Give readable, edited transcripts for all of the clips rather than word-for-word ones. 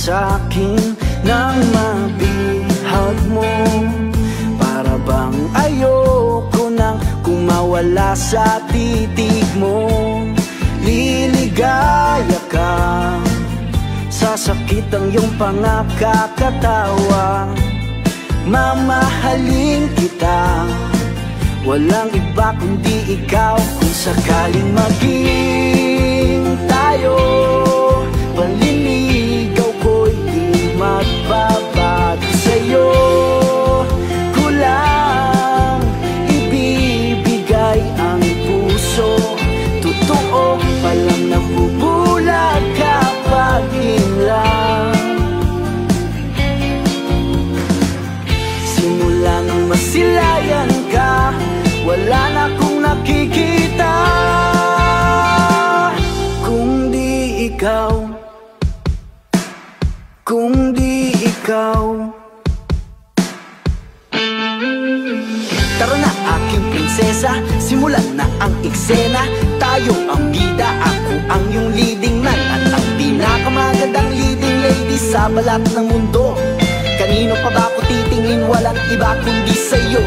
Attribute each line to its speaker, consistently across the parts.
Speaker 1: sa'kin nang mabihag mo. Para bang ayoko nang kumawala sa titig mo. Liligaya ka, sasakit ang iyong pangakakatawa. Mamahalin kita, walang iba kundi ikaw. Kung sakaling maging tayo, paliligaw ko'y di magbabago sa'yo. Kulang ibibigay ang puso, totoo palang nabubulag kapag hinlang. Simula nang masilayan ka, wala na akong nakikita. Kung di ikaw, kung di ikaw. Tara na aking prinsesa, simulan na ang eksena. Tayo ang bida, ako ang iyong leading man, at ang pinakamagandang leading lady sa balat ng mundo. Kanino pa ba ako titingin, walang iba kundi sa'yo.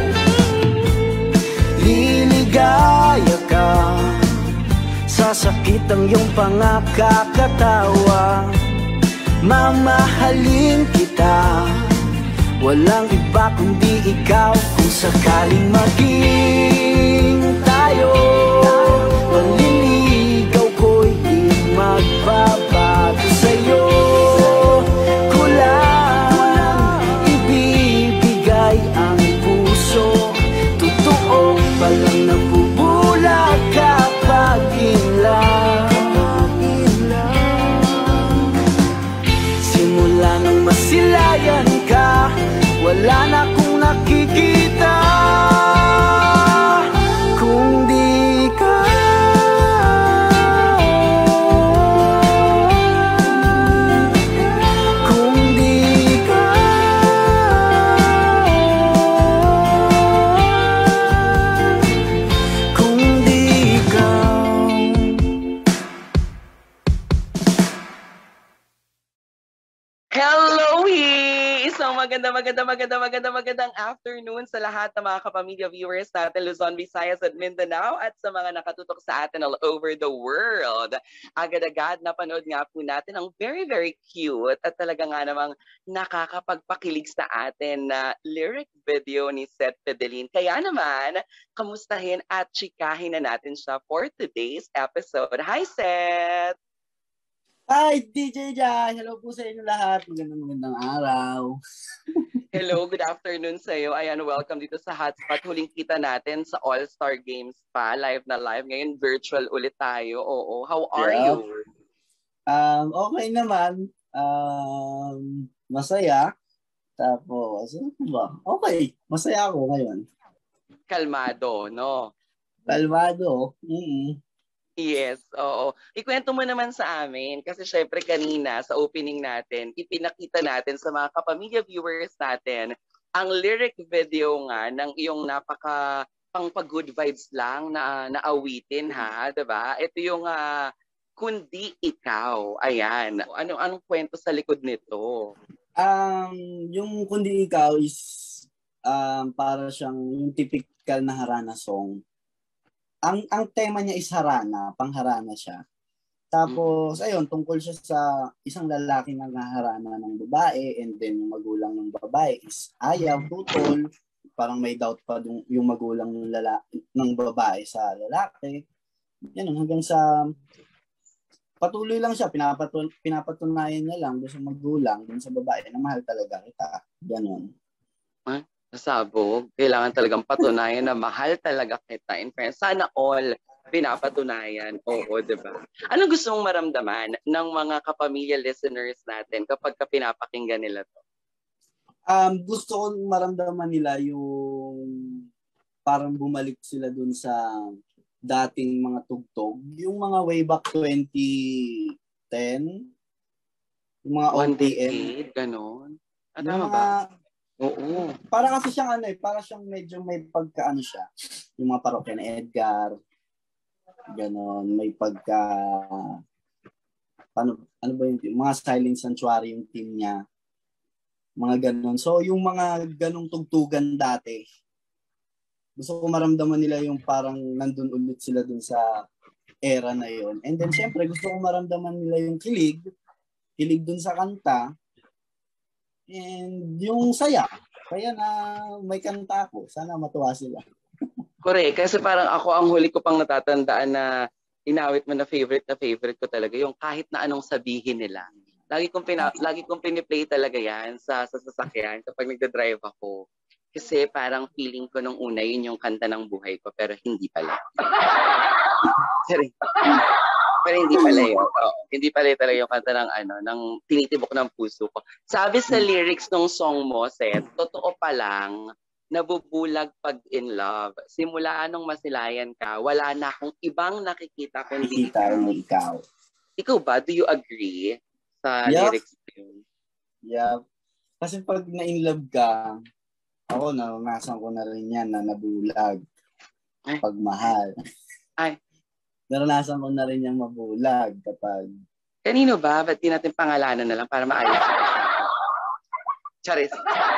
Speaker 1: Liligaya ka, sasakit ang iyong pangakakatawa. Mamahalin kita, walang iba kundi ikaw. Kung sakaling maging tayo, paliligaw ko'y di magbabago sa'yo. Palang nabubulag kapag hinlang. Simula nang masilayan ka, wala na akong nakikita. Kung di ka, kung di ka.
Speaker 2: Magandang afternoon sa lahat ng mga kapamilya viewers natin Luzon, Visayas at Mindanao, at sa mga nakatutok sa atin all over the world. Agad-agad napanood nga po natin ang very cute at talaga nga namang nakakapagpakilig sa atin na lyric video ni Seth Fidelin. Kaya naman, kamustahin at chikahin na natin siya for today's episode. Hi, Seth!
Speaker 3: Hi, DJ Jai! Hello po sa inyo lahat. Magandang araw.
Speaker 2: Hello, good afternoon sa iyo. Ayan, welcome dito sa Hotspot. Huling kita natin sa All-Star Games pa. Live na live. Ngayon, virtual ulit tayo. Oo. How are you?
Speaker 3: Okay naman. Masaya. Tapos, ano ba? Okay. Masaya ako ngayon.
Speaker 2: Kalmado, no?
Speaker 3: Kalmado. Mm-hmm.
Speaker 2: Yes, oo. Ikwento mo naman sa amin kasi syempre kanina sa opening natin, ipinakita natin sa mga kapamilya viewers natin ang lyric video nga ng iyong napaka pang-good vibes lang na awitin, ha, 'di ba? Ito yung Kundi Ikaw. Ayan. Anong kwento sa likod nito?
Speaker 3: Yung Kundi Ikaw is para siyang yung typical na harana song. Ang tema niya is harana, pangharana siya. Tapos, ayun, tungkol siya sa isang lalaki na naharana ng babae, and then yung magulang ng babae is ayaw, tutol, parang may doubt pa yung magulang ng babae sa lalaki. Yan, hanggang sa patuloy lang siya, pinapatunayan niya lang doon sa magulang, doon sa babae na mahal talaga kita. Ganon.
Speaker 2: Nasabog, kailangan talagang patunayan na mahal talaga kita. In fairness, sana all pinapatunayan. Oo, diba? Ano gusto mong maramdaman ng mga kapamilya listeners natin kapag pinapakinggan nila to?
Speaker 3: Gusto ko maramdaman nila yung parang bumalik sila dun sa dating mga tugtog. Yung mga way back 2010, yung mga
Speaker 2: One
Speaker 3: OPM.
Speaker 2: decade, ganon. Tama ba? Oo.
Speaker 3: Para kasi siyang para siyang medyo may pagka siya. Yung mga parokya na Edgar, ganon, may pagka ano ba yung team? Mga Silent Sanctuary yung team niya. Mga ganon. So, yung mga ganong tugtugan dati, gusto ko maramdaman nila yung parang nandun ulit sila dun sa era na yon. And then, syempre, gusto ko maramdaman nila yung kilig dun sa kanta, and yung saya. Kaya na may kanta ako. Sana matuwa sila.
Speaker 2: Correct. Kasi parang ako, ang huli ko pang natatandaan na inawit mo na favorite ko talaga, yung kahit na anong sabihin nila. Lagi kong piniplay talaga yan sa sasakyan kapag nagda-drive ako. Kasi parang feeling ko nung una, yun yung kanta ng buhay ko, pero hindi pala. Pero hindi pala yun. Hindi pala talaga yung kanta ng tinitibok ng puso ko. Sabi sa lyrics ng song mo, Seth, totoo pa lang, nabubulag pag in love. Simula nung masilayan ka, wala na akong ibang nakikita kundi
Speaker 3: ikaw.
Speaker 2: Ikaw ba? Do you agree sa lyrics yun?
Speaker 3: Yeah. Kasi pag na-in-love ka, ako naranasan ko na rin yan na nabulag. Pagmahal.
Speaker 2: Ay.
Speaker 3: Naranasan ko na rin yan mabulag kapag...
Speaker 2: Kanino ba? Ba't di natin pangalanan na lang para maayos? Charis.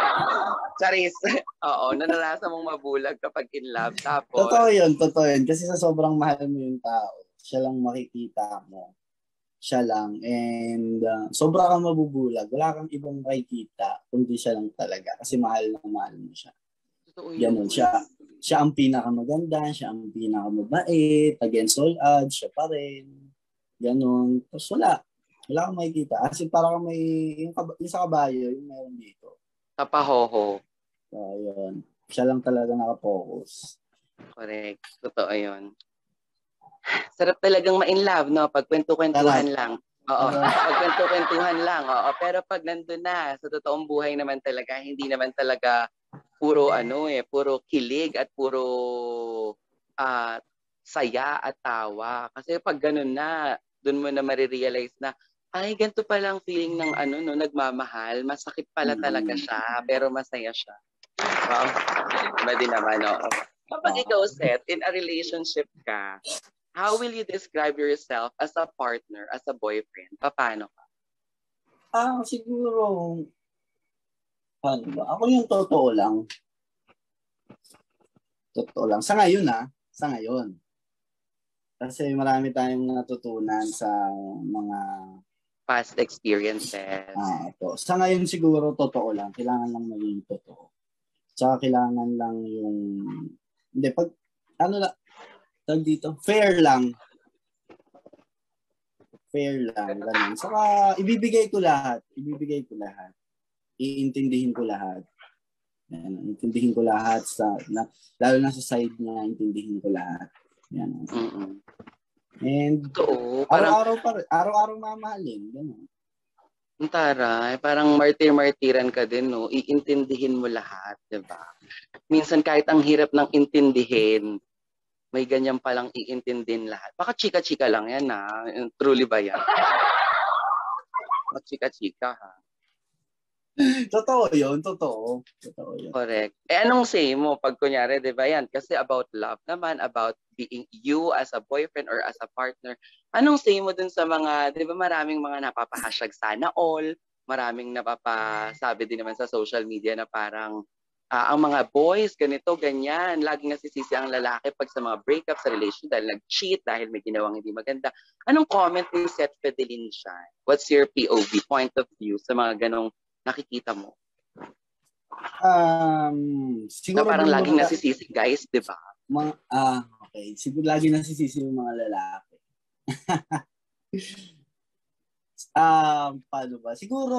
Speaker 2: Oo, naranasan mong mabulag kapag in love. Tapos...
Speaker 3: Totoo yun. Kasi sa sobrang mahal mo yung tao, siya lang makikita mo. Siya lang. And sobra kang mabubulag. Wala kang ibang makikita, kundi siya lang talaga. Kasi mahal mo siya. Ganun siya. Siya ang pinakamaganda, siya ang pinakamabait, against all odds, siya pa rin. Ganun. Tapos wala kang makikita. Kasi parang may, yung sa kabayo, yung meron dito.
Speaker 2: Kapahoho.
Speaker 3: So, yun. Siya lang talaga nakapokus.
Speaker 2: Correct. Totoo yun. Sarap talagang ma-in-love, no? Pag kwento-kwentuhan lang. Oo. Pag kwento-kwentuhan lang. Oo. Pero pag nandun na, sa totoong buhay naman talaga, hindi naman talaga puro puro kilig at puro saya at tawa. Kasi pag ganun na, dun mo na marirealize na, ay, ganito palang feeling ng nagmamahal. Masakit pala talaga siya, pero masaya siya. Wow. Iba din naman, oo. Kapag ikaw, Seth, in a relationship ka, how will you describe yourself as a partner, as a boyfriend? Paano ka?
Speaker 3: Siguro, paano ba? Ako yung totoo lang. Sa ngayon, Sa ngayon. Kasi marami tayong natutunan sa mga
Speaker 2: past experiences.
Speaker 3: Sa ngayon siguro totoo lang. Kailangan lang maging totoo. Tsaka kailangan lang yung... Hindi, pag... dito? Fair lang. Ganun. Saka ibibigay ko lahat. Iintindihin ko lahat. Intindihin ko lahat lalo na sa side niya, intindihin ko lahat. Yan. And araw-araw mamahalin. Ganun.
Speaker 2: Taray, parang martir-martiran ka din, no? Iintindihin mo lahat, di ba? Minsan kahit ang hirap ng intindihin, may ganyan palang iintindihin lahat. Baka chika-chika lang yan, ha? Truly ba yan? Baka chika-chika, ha?
Speaker 3: Totoo yun.
Speaker 2: Correct. Anong say mo pag kunyari, di ba yan? Kasi about love naman, about being you as a boyfriend or as a partner. Anong say mo dun sa mga, di ba maraming mga napapahashtag sana all, maraming napapasabi din naman sa social media na parang ang mga boys, ganito, ganyan, laging nasisisi ang lalaki pag sa mga breakup sa relation dahil nag-cheat, dahil may ginawang hindi maganda. Anong comment ni Seth Fidelin siya? What's your POV, point of view, sa mga ganong nakikita mo?
Speaker 3: Siguro
Speaker 2: na parang laging nasisisi, guys, di ba?
Speaker 3: Okay. Siguro lagi nasisisi yung mga lalaki. Paano ba? Siguro,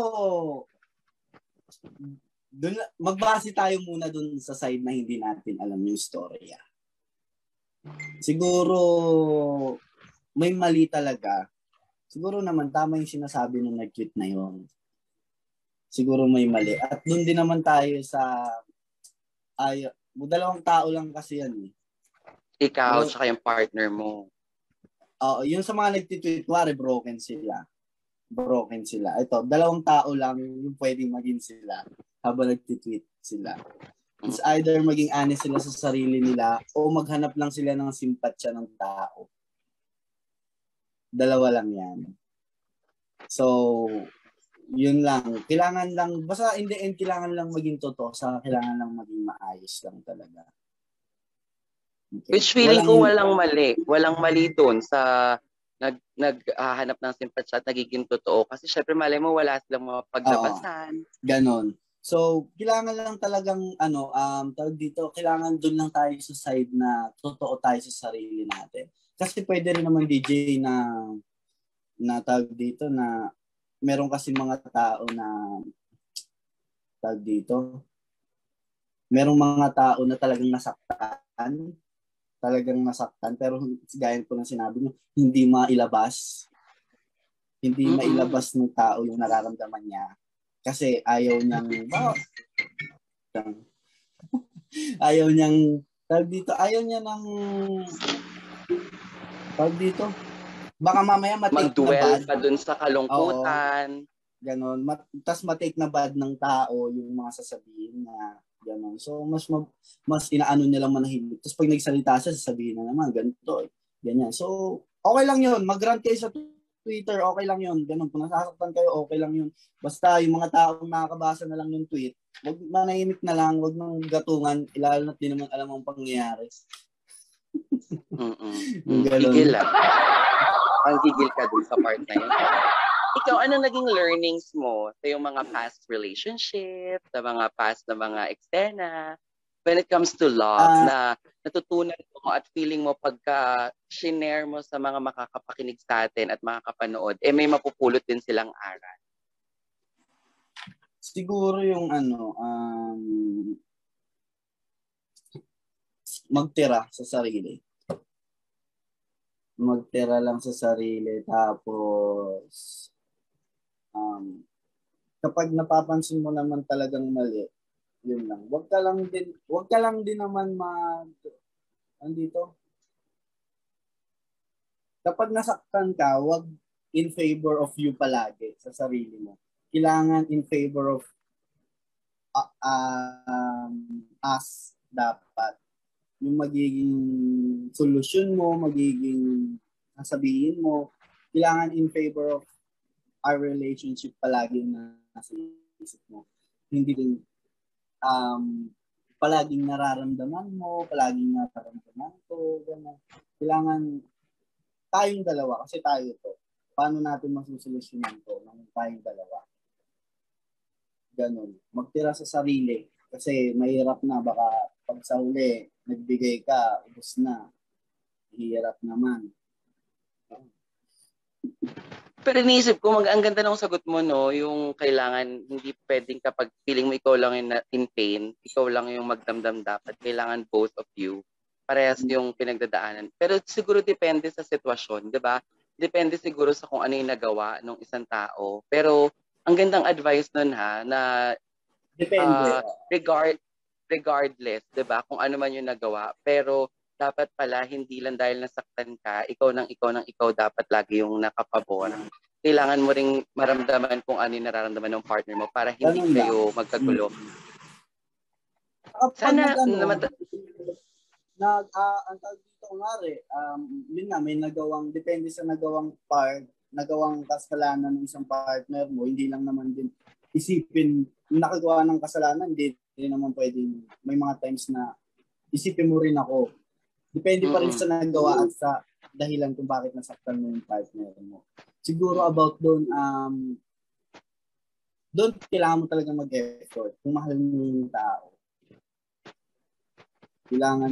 Speaker 3: magbase tayo muna dun sa side na hindi natin alam yung storya. Siguro, may mali talaga. Siguro naman, tama yung sinasabi nung nag-cute na yun. Siguro may mali. At dun din naman tayo sa, dalawang tao lang kasi yan eh.
Speaker 2: Ikaw, tsaka yung partner mo.
Speaker 3: Yung sa mga nagtitweet, broken sila. Ito, dalawang tao lang yung pwedeng maging sila habang nagtitweet sila. It's either maging honest sila sa sarili nila o maghanap lang sila ng simpatsya ng tao. Dalawa lang yan. So, yun lang. Kailangan lang, basta in the end, kailangan lang maging totoo. Kailangan lang maging maayos lang talaga. Okay.
Speaker 2: Which feeling ko walang mali. Walang mali doon sa naghahanap ng simpatya at nagiging totoo. Kasi syempre malay mo wala silang mga paglabasan.
Speaker 3: Ganon. So, kailangan lang talagang, tawag dito, kailangan doon lang tayo sa side na totoo tayo sa sarili natin. Kasi pwede rin naman DJ na tawag dito na meron kasi mga tao na tawag dito, merong mga tao na talagang nasaktan, pero gaya ko na sinabi mo, hindi mailabas ng tao yung nararamdaman niya. Kasi ayaw niyang baka mamaya matake
Speaker 2: mag-dwell pa dun sa kalungkutan.
Speaker 3: Ganon. Tas matake na bad ng tao yung mga sasabihin na ganon. So, mas inaano nilang manahimik. Tapos pag nagsalita siya, sasabihin na naman, ganito, ganyan. So, okay lang yun. Mag-rant kayo sa Twitter, okay lang yun. Ganon. Kung nasasaktan kayo, okay lang yun. Basta yung mga taong nakakabasa na lang ng tweet, wag manahimik na lang, wag nang gatungan, ilalo na din naman alam ang pangyayari.
Speaker 2: Gigil lang. Ang gigil ka dun sa part na yun. Ikaw, anong naging learnings mo sa yung mga past relationship, sa mga past na mga eksena, when it comes to love, na natutunan mo at feeling mo pagka shinare mo sa mga makakapakinig sa atin at makakapanood, may mapupulot din silang aral?
Speaker 3: Siguro yung magtira sa sarili. Magtira lang sa sarili, tapos kapag napapansin mo naman talagang mali, yun lang. Wag ka lang din naman kapag nasaktan ka, wag in favor of you palagi sa sarili mo. Kailangan in favor of us dapat. Yung magiging solusyon mo, magiging sasabihin mo, kailangan in favor of our relationship palagi na nasa isip mo. Hindi din palaging nararamdaman ko, gano'n. Kailangan tayong dalawa, kasi tayo to. Paano natin masusolusyonan to ng tayong dalawa? Gano'n. Magtira sa sarili. Kasi mahirap na, baka pag sa huli, nagbigay ka, ubos na. Hirap naman.
Speaker 2: Pero iniisip ko, ang ganda ng sagot mo, no? Yung kailangan, hindi pwedeng kapag feeling mo ikaw lang yung in pain, ikaw lang yung magdamdam dapat. Kailangan both of you. Parehas yung pinagdadaanan. Pero siguro depende sa sitwasyon, di ba? Depende siguro sa kung ano yung nagawa ng isang tao. Pero ang gandang advice nun na
Speaker 3: depende.
Speaker 2: Regardless, di ba? Kung ano man yung nagawa. Pero dapat pala, hindi lang dahil nasaktan ka, ikaw dapat lagi yung nakapabor. Kailangan mo ring maramdaman kung ano yung nararamdaman ng partner mo para hindi kayo magkagulo. Sana naman...
Speaker 3: ang tawag dito yun nga, may depende sa nagawang kasalanan ng isang partner mo, hindi lang naman din isipin, nakagawa ng kasalanan, hindi naman pwedeng, may mga times na isipin mo rin ako. Depende pa rin sa nagawa at sa dahilan kung bakit nasaktan mo yung partner mo. Siguro about doon kailangan mo talaga mag-effort. Kung mahal mo yung tao, kailangan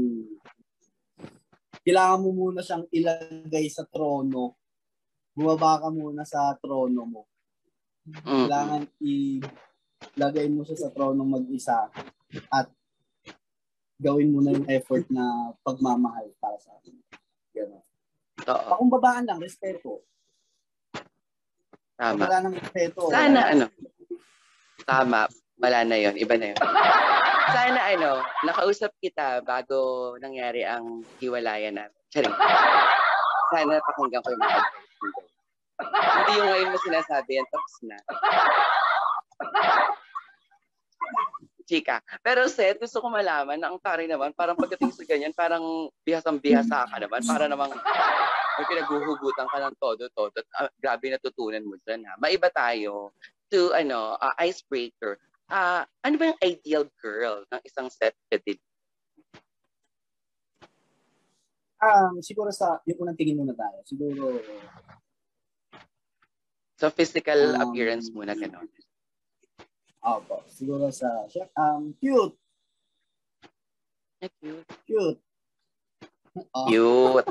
Speaker 3: mo muna siyang ilagay sa trono. Bumaba ka muna sa trono mo. Kailangan ilagay mo siya sa trono mag-isa at gawin mo na yung effort na pagmamahal para sa akin. Gano'n. Pakumbabaan lang, respeto.
Speaker 2: Tama.
Speaker 3: Wala nang respeto.
Speaker 2: Sana tama. Wala na yon, iba na yun. Sana nakausap kita bago nangyari ang hiwalayan natin. Charing. Sana pakinggan ko yung mga advice mo. Hindi yung ngayon mo sinasabi yan, tapos na. Chika. Pero Seth, gusto ko malaman na ang tari naman, parang pagdating sa ganyan, parang bihasang-bihasa ka naman. Para namang may pinaghuhugutan ka ng todo-todo. Grabe natutunan mo dyan, ha? Maiba tayo to, icebreaker. Ano ba yung ideal girl ng isang set edit?
Speaker 3: Siguro yung unang tingin muna tayo. Siguro,
Speaker 2: so, physical appearance muna, gano'n.
Speaker 3: Opo. Siguro cute.
Speaker 2: Cute.
Speaker 3: Cute.
Speaker 2: Cute.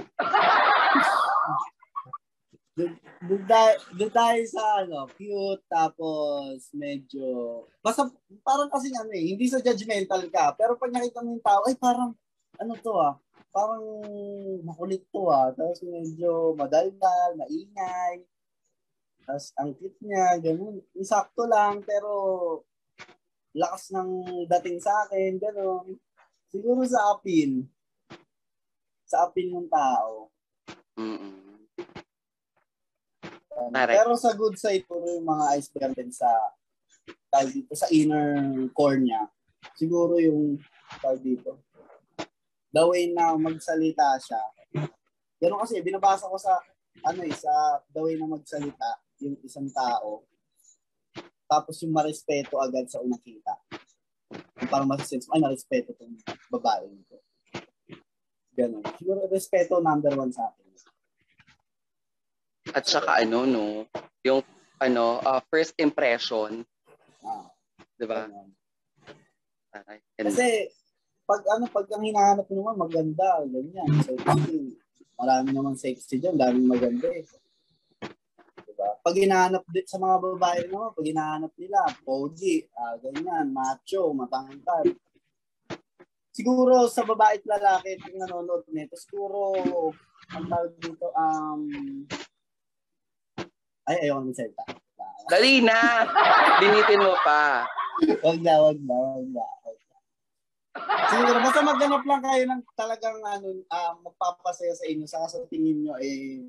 Speaker 3: Doon tayo sa cute, tapos medyo, basta parang kasi hindi sa judgmental ka, pero pag nakita mo yung tao, ay parang, parang makulit to tapos medyo madaldal, maingay, tapos ang cute niya, ganun, sakto lang, pero lakas ng dating sa akin, ganun. Siguro sa appeal ng tao. Pero sa good side, puro yung mga icebreaker din dito sa inner core niya. Siguro yung dito. The way na magsalita siya. Ganun kasi, binabasa ko sa the way na magsalita yung isang tao. Tapos yung marespeto agad sa unang kita. Parang masisense, narespeto itong babae nito. Ganun. Siguro respeto number 1 sa akin.
Speaker 2: At saka yung first impression. Diba?
Speaker 3: Kasi pag ang hinahanap mo naman maganda, ganyan. Sexy. Marami naman sexy diyan, daming maganda eh. Diba? Pag hinahanap sa mga babae naman, pag hinahanap nila, pogi, ganyan, macho, matangkad. Siguro sa babae at lalaki pag nanonood nito, siguro ang tawag dito ayaw ng salita.
Speaker 2: Dali na! Binitin mo pa.
Speaker 3: Wag na. Siguro, basta maghanap lang kayo ng talagang magpapasaya sa inyo. Saka sa tingin nyo,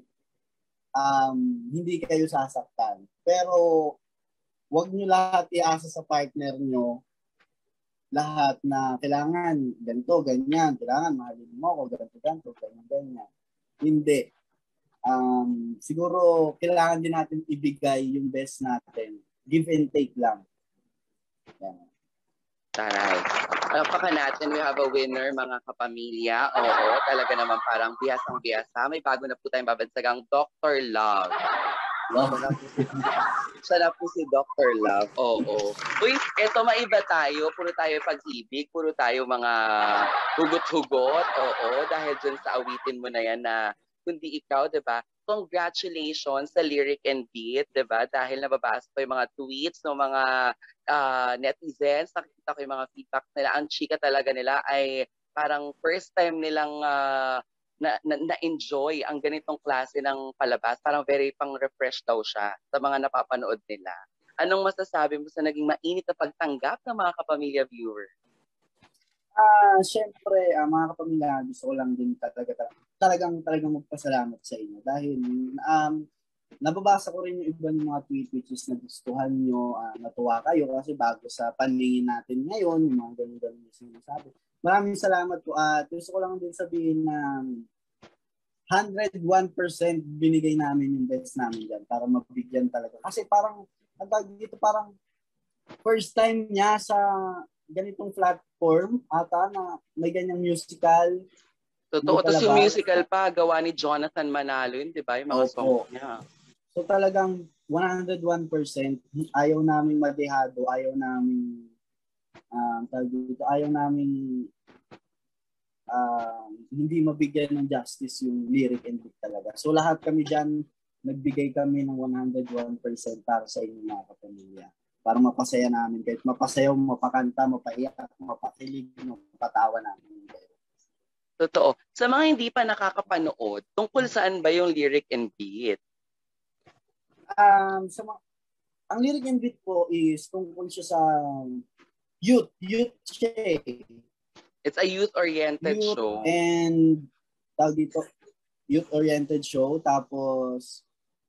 Speaker 3: hindi kayo sasaktan. Pero, wag nyo lahat iasa sa partner nyo. Lahat na kailangan ganito, ganyan. Kailangan mahalin mo ako, ganito, ganyan. Hindi. Siguro kailangan din natin ibigay yung best natin. Give and take lang. Yan.
Speaker 2: Taray. Palakpakan natin, we have a winner, mga kapamilya. Oo, talaga naman parang bihasang-bihasa. May bago na po tayong babagsagang Dr. Love. Siya na po si Dr. Love. Oo. Uy, eto maiba tayo. Puro tayo pag-ibig. Puro tayo mga hugot-hugot. Oo, dahil dyan sa awitin mo na yan na kundi ikaw, diba? Congratulations sa Lyric and Beat, diba? Dahil nababasa ko yung mga tweets ng mga netizens, nakikita ko yung mga feedback nila. Ang chika talaga nila ay parang first time nilang na-enjoy ang ganitong klase ng palabas. Parang very pang-refresh daw siya sa mga napapanood nila. Anong masasabi mo sa naging mainit na pagtanggap ng mga kapamilya viewer?
Speaker 3: Siyempre, mga kapamilya, gusto ko lang din talagang magpasalamat sa inyo dahil nababasa ko rin yung iba ng mga tweet which is nagustuhan nyo, natuwa kayo kasi bago sa paningin natin ngayon, yung mga ganun-ganun yung sinasabi. Maraming salamat po at gusto ko lang din sabihin na 101% binigay namin yung best namin dyan para mabigyan talaga. Kasi parang, dito parang first time niya sa ganitong platform ata na may ganyang musical.
Speaker 2: Totoo. Tapos yung musical pa, gawa ni Jonathan Manalo yun, di ba? Yung mga songs niya.
Speaker 3: So talagang 101%, ayaw namin madehado, ayaw namin hindi mabigyan ng justice yung Lyric and Beat talaga. So lahat kami dyan, nagbigay kami ng 101% para sa inyong mga kapamilya. Para mapasaya namin. Kahit mapasayaw, mapakanta, mapaiyak, mapakilig, mapatawa namin.
Speaker 2: Totoo. Sa mga hindi pa nakakapanood, tungkol saan ba yung Lyric and Beat?
Speaker 3: Ang Lyric and Beat po is tungkol siya sa youth siya eh.
Speaker 2: It's a youth-oriented show.
Speaker 3: And tawag dito, youth-oriented show. Tapos,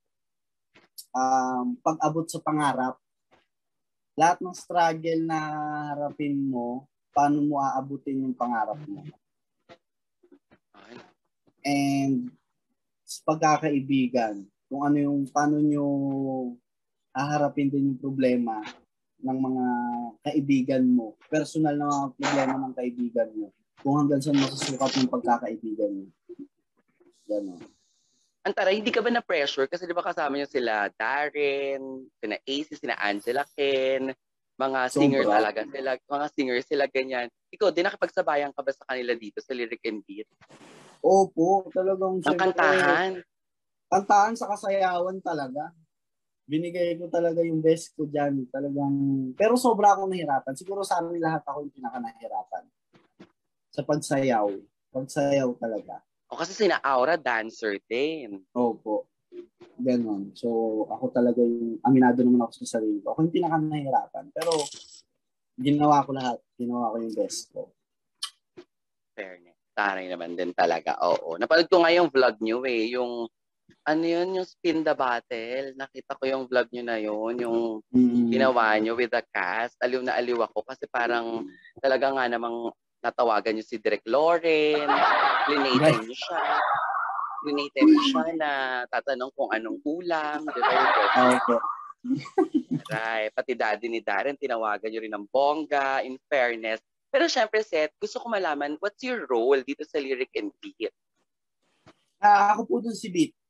Speaker 3: pag-abot sa pangarap, lahat ng struggle na harapin mo, paano mo aabutin yung pangarap mo. And pagkakaibigan, kung ano yung, paano nyo haharapin din yung problema ng mga kaibigan mo, personal na mga problema ng kaibigan mo, kung hanggang saan masusukat ng pagkakaibigan mo. Gano'n.
Speaker 2: Antara, hindi ka ba na-pressure? Kasi di ba kasama niyo sila Darren, sina AC, sina Angela Ken, mga singer
Speaker 3: Sobra.
Speaker 2: talaga sila, mga singer sila ganyan. Ikaw, din nakipagsabayan ka ba sa kanila dito sa Lyric and Beat?
Speaker 3: Opo, talagang
Speaker 2: Ang
Speaker 3: syempre,
Speaker 2: kantahan.
Speaker 3: sa kasayawan talaga. Binigay ko talaga yung best ko dyan. Talagang, pero sobra akong nahirapan. Siguro sa amin lahat ako yung pinaka-nahirapan. Sa pagsayaw. Pagsayaw talaga.
Speaker 2: O kasi sina Aura, dancer din.
Speaker 3: Opo. Ganon. So, ako talaga yung, aminado naman ako sa sarili ko. Ako yung pinaka-nahirapan. Pero, ginawa ko lahat. Ginawa ko yung best ko.
Speaker 2: Fairness. Taray naman din talaga. Oo. Napanood ko nga yung vlog niyo eh. Yung, ano yun, yung Spin the Battle. Nakita ko yung vlog niyo na yun. Yung ginawa niyo with the cast. Aliw na aliw ako kasi parang talaga nga namang natawagan niyo si Direk Loren. Linate niyo siya. Linate niyo siya na tatanong kung anong ulam. Di ba yung
Speaker 3: Opo.
Speaker 2: right. Pati daddy ni Darren, tinawagan niyo rin ng bongga, in fairness. Pero syempre, Seth, gusto ko malaman, what's your role dito sa Lyric and Beat?
Speaker 3: Ako po dun si Beat.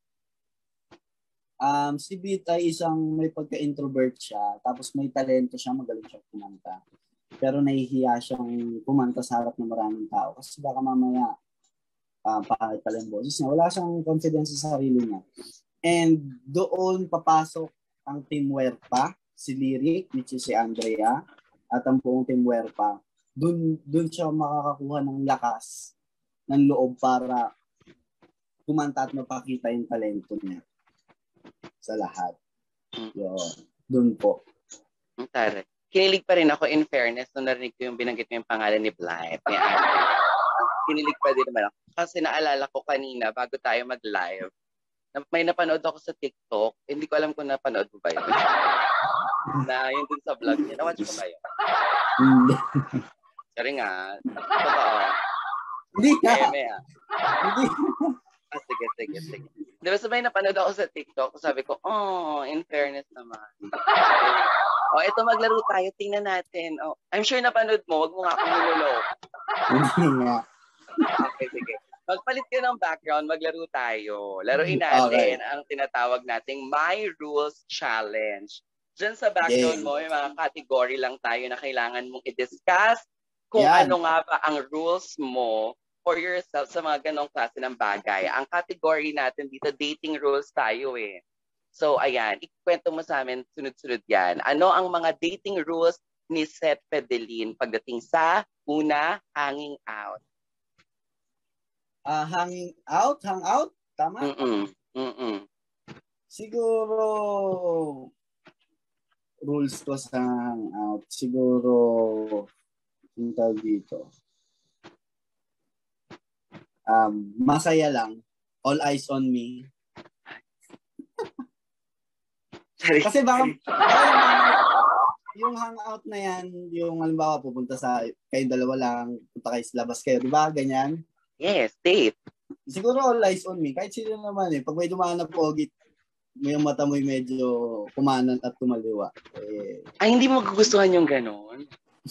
Speaker 3: Si Beat ay isang may pagka-introvert siya, tapos may talento siya, magaling siya kumanta. Pero nahihiya siyang kumanta sa harap ng maraming tao kasi baka mamaya pangit pala yung boses niya. Wala siyang confidence sa sarili niya. And doon papasok ang Team Werpa, si Lyric, which is si Andrea, at ang buong Team Werpa. Doon siya makakakuha ng lakas ng loob para kumanta at mapakita yung talento niya sa lahat. Doon po.
Speaker 2: Tara. Kinilig pa rin ako in fairness nung narinig ko yung binanggit mo yung pangalan ni Blythe. Kinilig pa din naman ako. Kasi naalala ko kanina bago tayo mag-live, may napanood ako sa TikTok. Hindi ko alam kung napanood mo ba yun. Na yun dun sa vlog niya. Nawatch mo ba yun? Sorry nga. Totoo.
Speaker 3: Hindi ka.
Speaker 2: Hindi. Sige. Diba sabay napanood ako sa TikTok, sabi ko, in fairness naman. Ito maglaro tayo, tingnan natin. I'm sure napanood mo, wag mo nga akong niloloko.
Speaker 3: Hindi nga.
Speaker 2: Okay, sige. Magpalit ka ng background, maglaro tayo. Laruin natin ang tinatawag nating My Rules Challenge. Diyan sa background mo, yung mga category lang tayo na kailangan mong i-discuss kung ano nga ba ang rules mo for yourself sa mga ganong klase ng bagay. Ang category natin dito, dating rules tayo eh. So, ayan, ikwento mo sa amin sunod-sunod yan. Ano ang mga dating rules ni Seth Fedelin pagdating sa una, hanging out?
Speaker 3: Hang out? Tama? Siguro, rules ko sa hangout. Siguro, yung tawag dito. Masaya lang. All eyes on me. Kasi baka yung hangout na yan, yung halimbawa pupunta sa kayong dalawa lang, punta kayo sa labas kayo, di ba? Ganyan?
Speaker 2: Yes, date.
Speaker 3: Siguro all eyes on me. Kahit sino naman eh. Pag may dumaan na pogi, may mata mo'y medyo kumanan at tumaliwa.
Speaker 2: Ay, hindi mo gugustuhan yung ganon?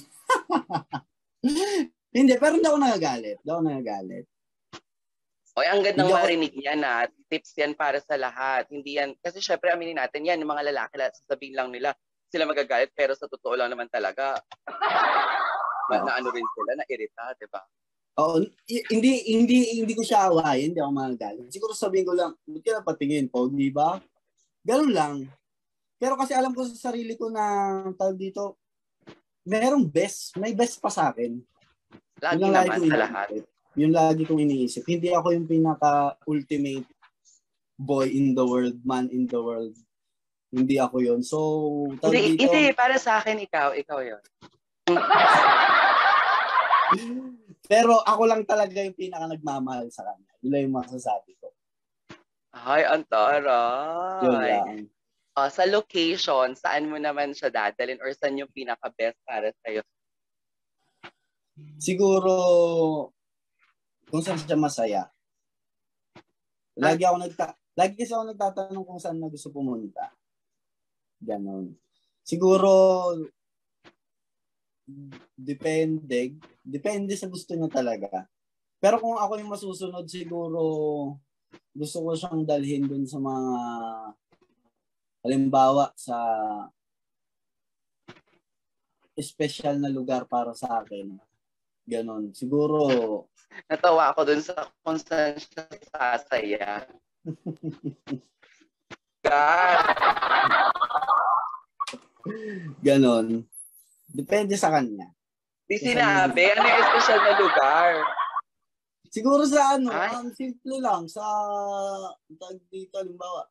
Speaker 3: Hindi, pero hindi ako nagagalit.
Speaker 2: Oy, ang gandang marinig niya na tips yan para sa lahat. Hindi yan, kasi syempre aminin natin yan, yung mga lalaki, sasabihin lang nila, sila magagalit, pero sa totoo lang naman talaga, na ano rin sila, na-irita, di ba?
Speaker 3: Oo, hindi ko siya awayin, hindi ako magagalit. Siguro sabihin ko lang, hindi ka na patingin po, di ba? Ganun lang. Pero kasi alam ko sa sarili ko na tawag dito, may best pa sa akin.
Speaker 2: Lagi naman sa lahat.
Speaker 3: Yung lagi kong iniisip. Hindi ako yung pinaka-ultimate boy in the world, man in the world. Hindi ako yun. So,
Speaker 2: hindi, para sa akin, ikaw yun.
Speaker 3: Pero ako lang talaga yung pinaka-nagmamahal sa kanya. Yun lang yung masasabi ko.
Speaker 2: Ay, antaray.
Speaker 3: Yun lang.
Speaker 2: Sa location, saan mo naman siya dadalhin or saan yung pinaka-best para sa'yo?
Speaker 3: Siguro, kung saan siya masaya. Lagi kasi ako nagtatanong kung saan na gusto pumunta. Ganon. Siguro, depende sa gusto niya talaga. Pero kung ako yung masusunod, siguro gusto ko siyang dalhin dun sa mga, halimbawa sa special na lugar para sa akin. Ganon. Siguro,
Speaker 2: natawa ako dun sa kung saan siya sasaya. God.
Speaker 3: Ganon. Depende sa kanya.
Speaker 2: Di sinabi, ano yung special na lugar?
Speaker 3: Siguro sa simple lang. Sa, dito, halimbawa,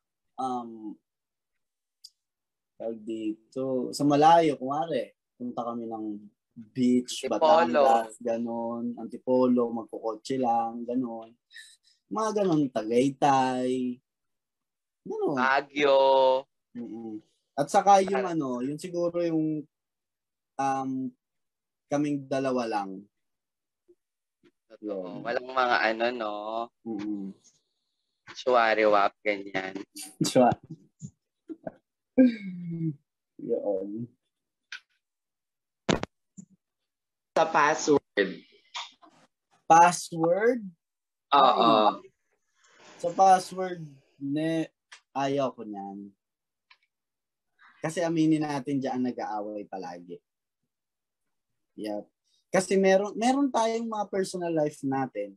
Speaker 3: dito, sa malayo, kumare, punta kami ng beach, Batangas, ganon, Antipolo, magkukotse lang, ganon. Mga ganon, Tagaytay, ganon.
Speaker 2: Baguio.
Speaker 3: At saka yung yung siguro yung kaming dalawa lang.
Speaker 2: Walang mga Shuari-wap, ganyan.
Speaker 3: Yun.
Speaker 2: Sa password?
Speaker 3: Oo. Sa password, ayaw ko niyan. Kasi aminin natin diyan nag-aaway palagi. Yep. Kasi meron tayong mga personal life natin.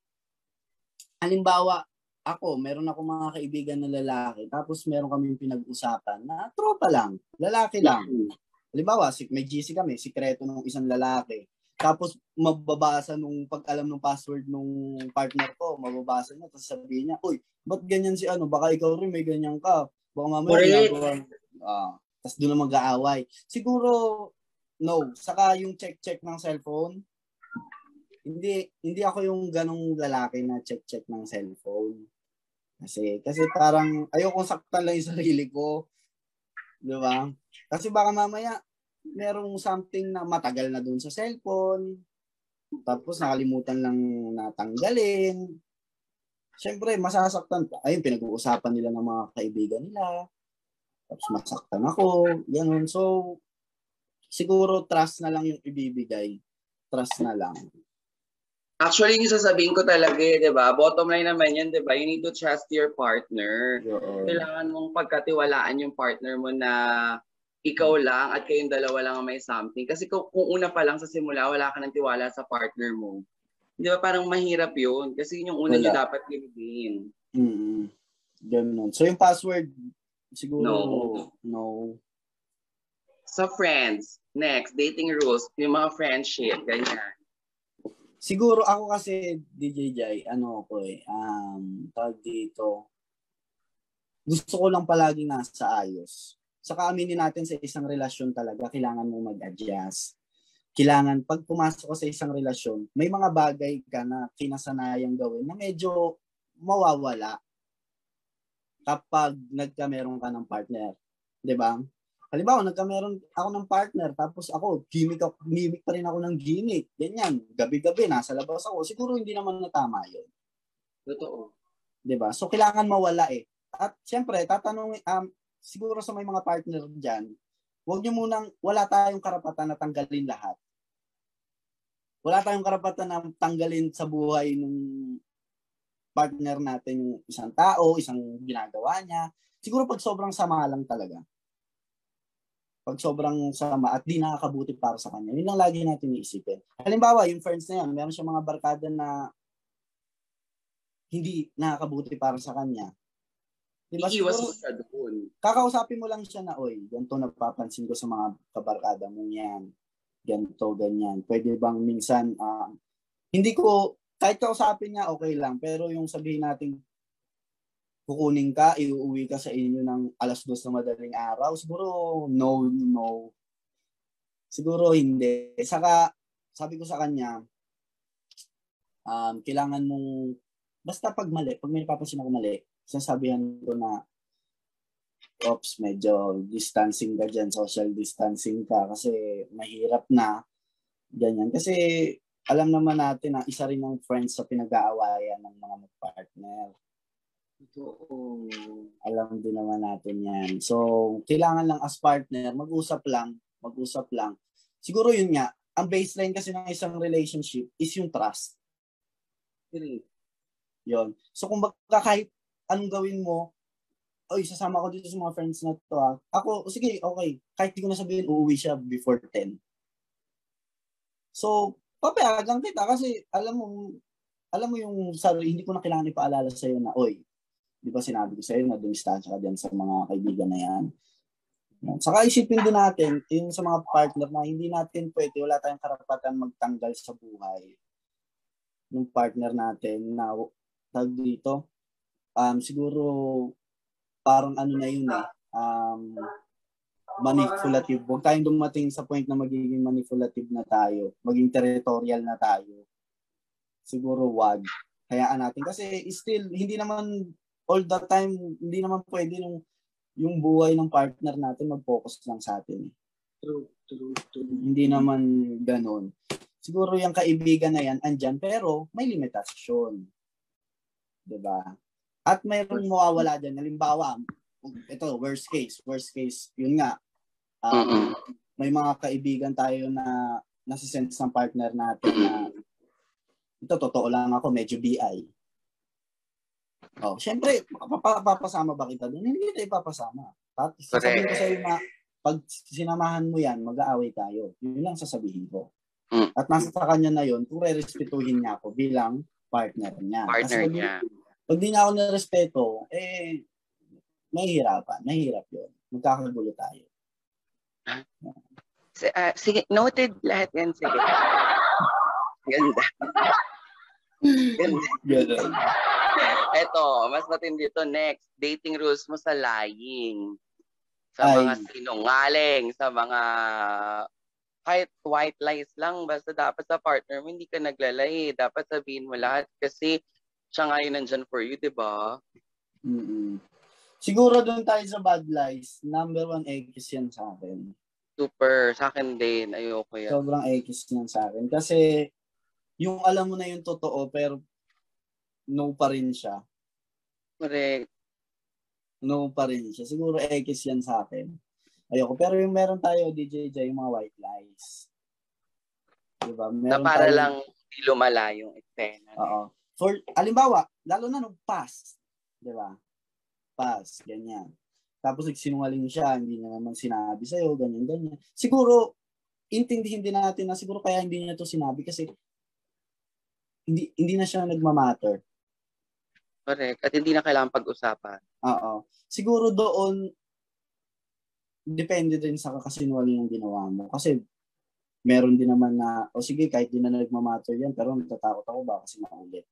Speaker 3: Halimbawa, meron ako mga kaibigan na lalaki, tapos meron kaming pinag-usapan na tropa lang, lalaki lang. Halimbawa, may GC kami, sikreto ng isang lalaki. Tapos mababasa nung pag-alam ng password nung partner ko, mababasa niya, tapos sabihin niya, uy, ba't ganyan si baka ikaw rin may ganyan ka. Baka mamaya ginagawa. Tapos doon na mag-aaway. Siguro, no. Saka yung check-check ng cellphone, hindi ako yung ganong lalaki na check-check ng cellphone. Kasi parang ayokong saktan lang yung sarili ko. Di ba? Kasi baka mamaya merong something na matagal na dun sa cellphone. Tapos nakalimutan lang natanggalin. Siyempre, masasaktan pa. Ayun, pinag-uusapan nila ng mga kaibigan nila. Tapos masaktan ako. Ganun. So, siguro trust na lang yung ibibigay. Trust na lang.
Speaker 2: Actually, yung sasabihin ko talaga, di ba? Bottom line naman yan, di ba? You need to trust your partner. Kailangan mong pagkatiwalaan yung partner mo na ikaw lang at kayong dalawa lang ang may something. Kasi kung una pa lang sa simula, wala ka ng tiwala sa partner mo. Di ba? Parang mahirap yun. Kasi yun yung una nyo dapat gawin.
Speaker 3: Ganun. So, yung password, siguro, no.
Speaker 2: Sa friends, next, dating rules, yung mga friendship, ganyan.
Speaker 3: Siguro ako kasi, DJ Jai, tawag dito, gusto ko lang palaging nasa ayos. Saka aminin natin sa isang relasyon talaga, kailangan mong mag-adjust. Kailangan, pag pumasok ko sa isang relasyon, may mga bagay ka na kinasanayang gawin na medyo mawawala kapag nagkameron ka ng partner. Diba? Halimbawa, nagkameron ako ng partner, tapos ako, gimmick pa rin ako ng gimmick. Ganyan, gabi-gabi, nasa labas ako. Siguro hindi naman natama yun.
Speaker 2: Totoo.
Speaker 3: Diba? So, kailangan mawala eh. At siyempre, tatanungin, siguro sa may mga partner dyan, huwag nyo munang, wala tayong karapatan na tanggalin lahat. Wala tayong karapatan na tanggalin sa buhay ng partner natin yung isang tao, isang ginagawa niya. Siguro pag sobrang sama lang talaga. Pag sobrang sama at di nakakabuti para sa kanya, yun lang lagi natin iisipin. Halimbawa, yung friends na yan, meron siya mga barkada na hindi nakakabuti para sa kanya. Diba,
Speaker 2: iiwas mo siya doon.
Speaker 3: Kakausapin mo lang siya na, oy, ganito napapansin ko sa mga kabarkada mo yan. Ganito, ganyan. Pwede bang minsan, hindi ko, kahit kausapin niya, okay lang. Pero yung sabihin natin, kukunin ka, iuwi ka sa inyo ng 2:00 na madaling araw, siguro no. Siguro hindi. Saka, sabi ko sa kanya, kailangan mong, basta pag may napapansin ako mali, sasabihan ko na, oops, medyo distancing ka dyan, social distancing ka, kasi mahirap na, ganyan. Kasi, alam naman natin na isa rin ng friends sa pinag-aawayan ng mga partner.
Speaker 2: Oo.
Speaker 3: Alam din naman natin yan. So, kailangan lang as partner, mag-usap lang. Siguro yun nga, ang baseline kasi ng isang relationship is yung trust. Yun. So, kung baka kahit anong gawin mo, oy, sasama ko dito sa mga friends na to ha. Ako, sige, okay. Kahit di ko na sabihin, uuwi siya before 10. So, papayagan kita kasi alam mo yung sarili, hindi ko na kailangan ipaalala sa'yo na, oy, di ba sinabi ko sa'yo na dumistansya ka dyan sa mga kaibigan na yan. Saka isipin din natin, yung sa mga partner na hindi natin pwede, wala tayong karapatan magtanggal sa buhay ng partner natin na tag dito. Siguro parang ano na yun manipulative. Huwag tayong dumating sa point na magiging manipulative na tayo, maging territorial na tayo. Siguro wag. Hayaan natin kasi still hindi naman all the time, hindi naman pwede yung buhay ng partner natin mag-focus lang sa atin. True. Hindi naman ganoon. Siguro yung kaibigan na yan andyan pero may limitasyon. 'Di ba? At mayroong mawawala diyan. Halimbawa, ito worst case, yun nga. May mga kaibigan tayo na nasisense ng partner natin na ito totoo lang ako medyo BI. Oh, syempre, papasama ba kita doon? Hindi kita ipapasama. Sasabihin ko sa iyo na pag sinamahan mo yan, mag-aaway tayo. Yun lang sasabihin ko. At nasa sa kanya na yun, kung re-respetuhin niya ako bilang partner niya. Pag di niya ako nirespeto, mahirap yun. Magkakagulo tayo.
Speaker 2: Sige, noted lahat yan. Sige. Ganda. Eto, mas matindi dito. Next, dating rules mo sa lying. Sa mga sinungaling, sa mga kahit white lies lang, basta dapat sa partner mo, hindi ka naglalay. Dapat sabihin mo lahat kasi siya nga yun nandyan for you, di ba?
Speaker 3: Siguro doon tayo sa bad lies. Number 1 X yan sa akin.
Speaker 2: Super. Sa akin din. Ayoko yan.
Speaker 3: Sobrang X yan sa akin. Kasi yung alam mo na yung totoo pero no pa rin siya.
Speaker 2: Correct.
Speaker 3: No pa rin siya. Siguro X yan sa akin. Ayoko. Pero yung meron tayo, DJ J, yung mga white lies. Diba? Meron
Speaker 2: na para tayo, lang lumala yung eksena.
Speaker 3: Oo. For, alimbawa, lalo na nung past. Diba? Past, ganyan. Tapos nagsinungaling siya, hindi niya naman sinabi sa'yo, ganyan. Siguro, intindihin din natin na siguro kaya hindi niya to sinabi kasi hindi na siya nagmamatter.
Speaker 2: Correct. At hindi na kailangan pag-usapan.
Speaker 3: Oo. Siguro doon, depende din sa kakasinungaling yung ginawa mo. Kasi, meron din naman na, sige, kahit di na nagmamatter yan, pero natatakot ako ba kasi maulit.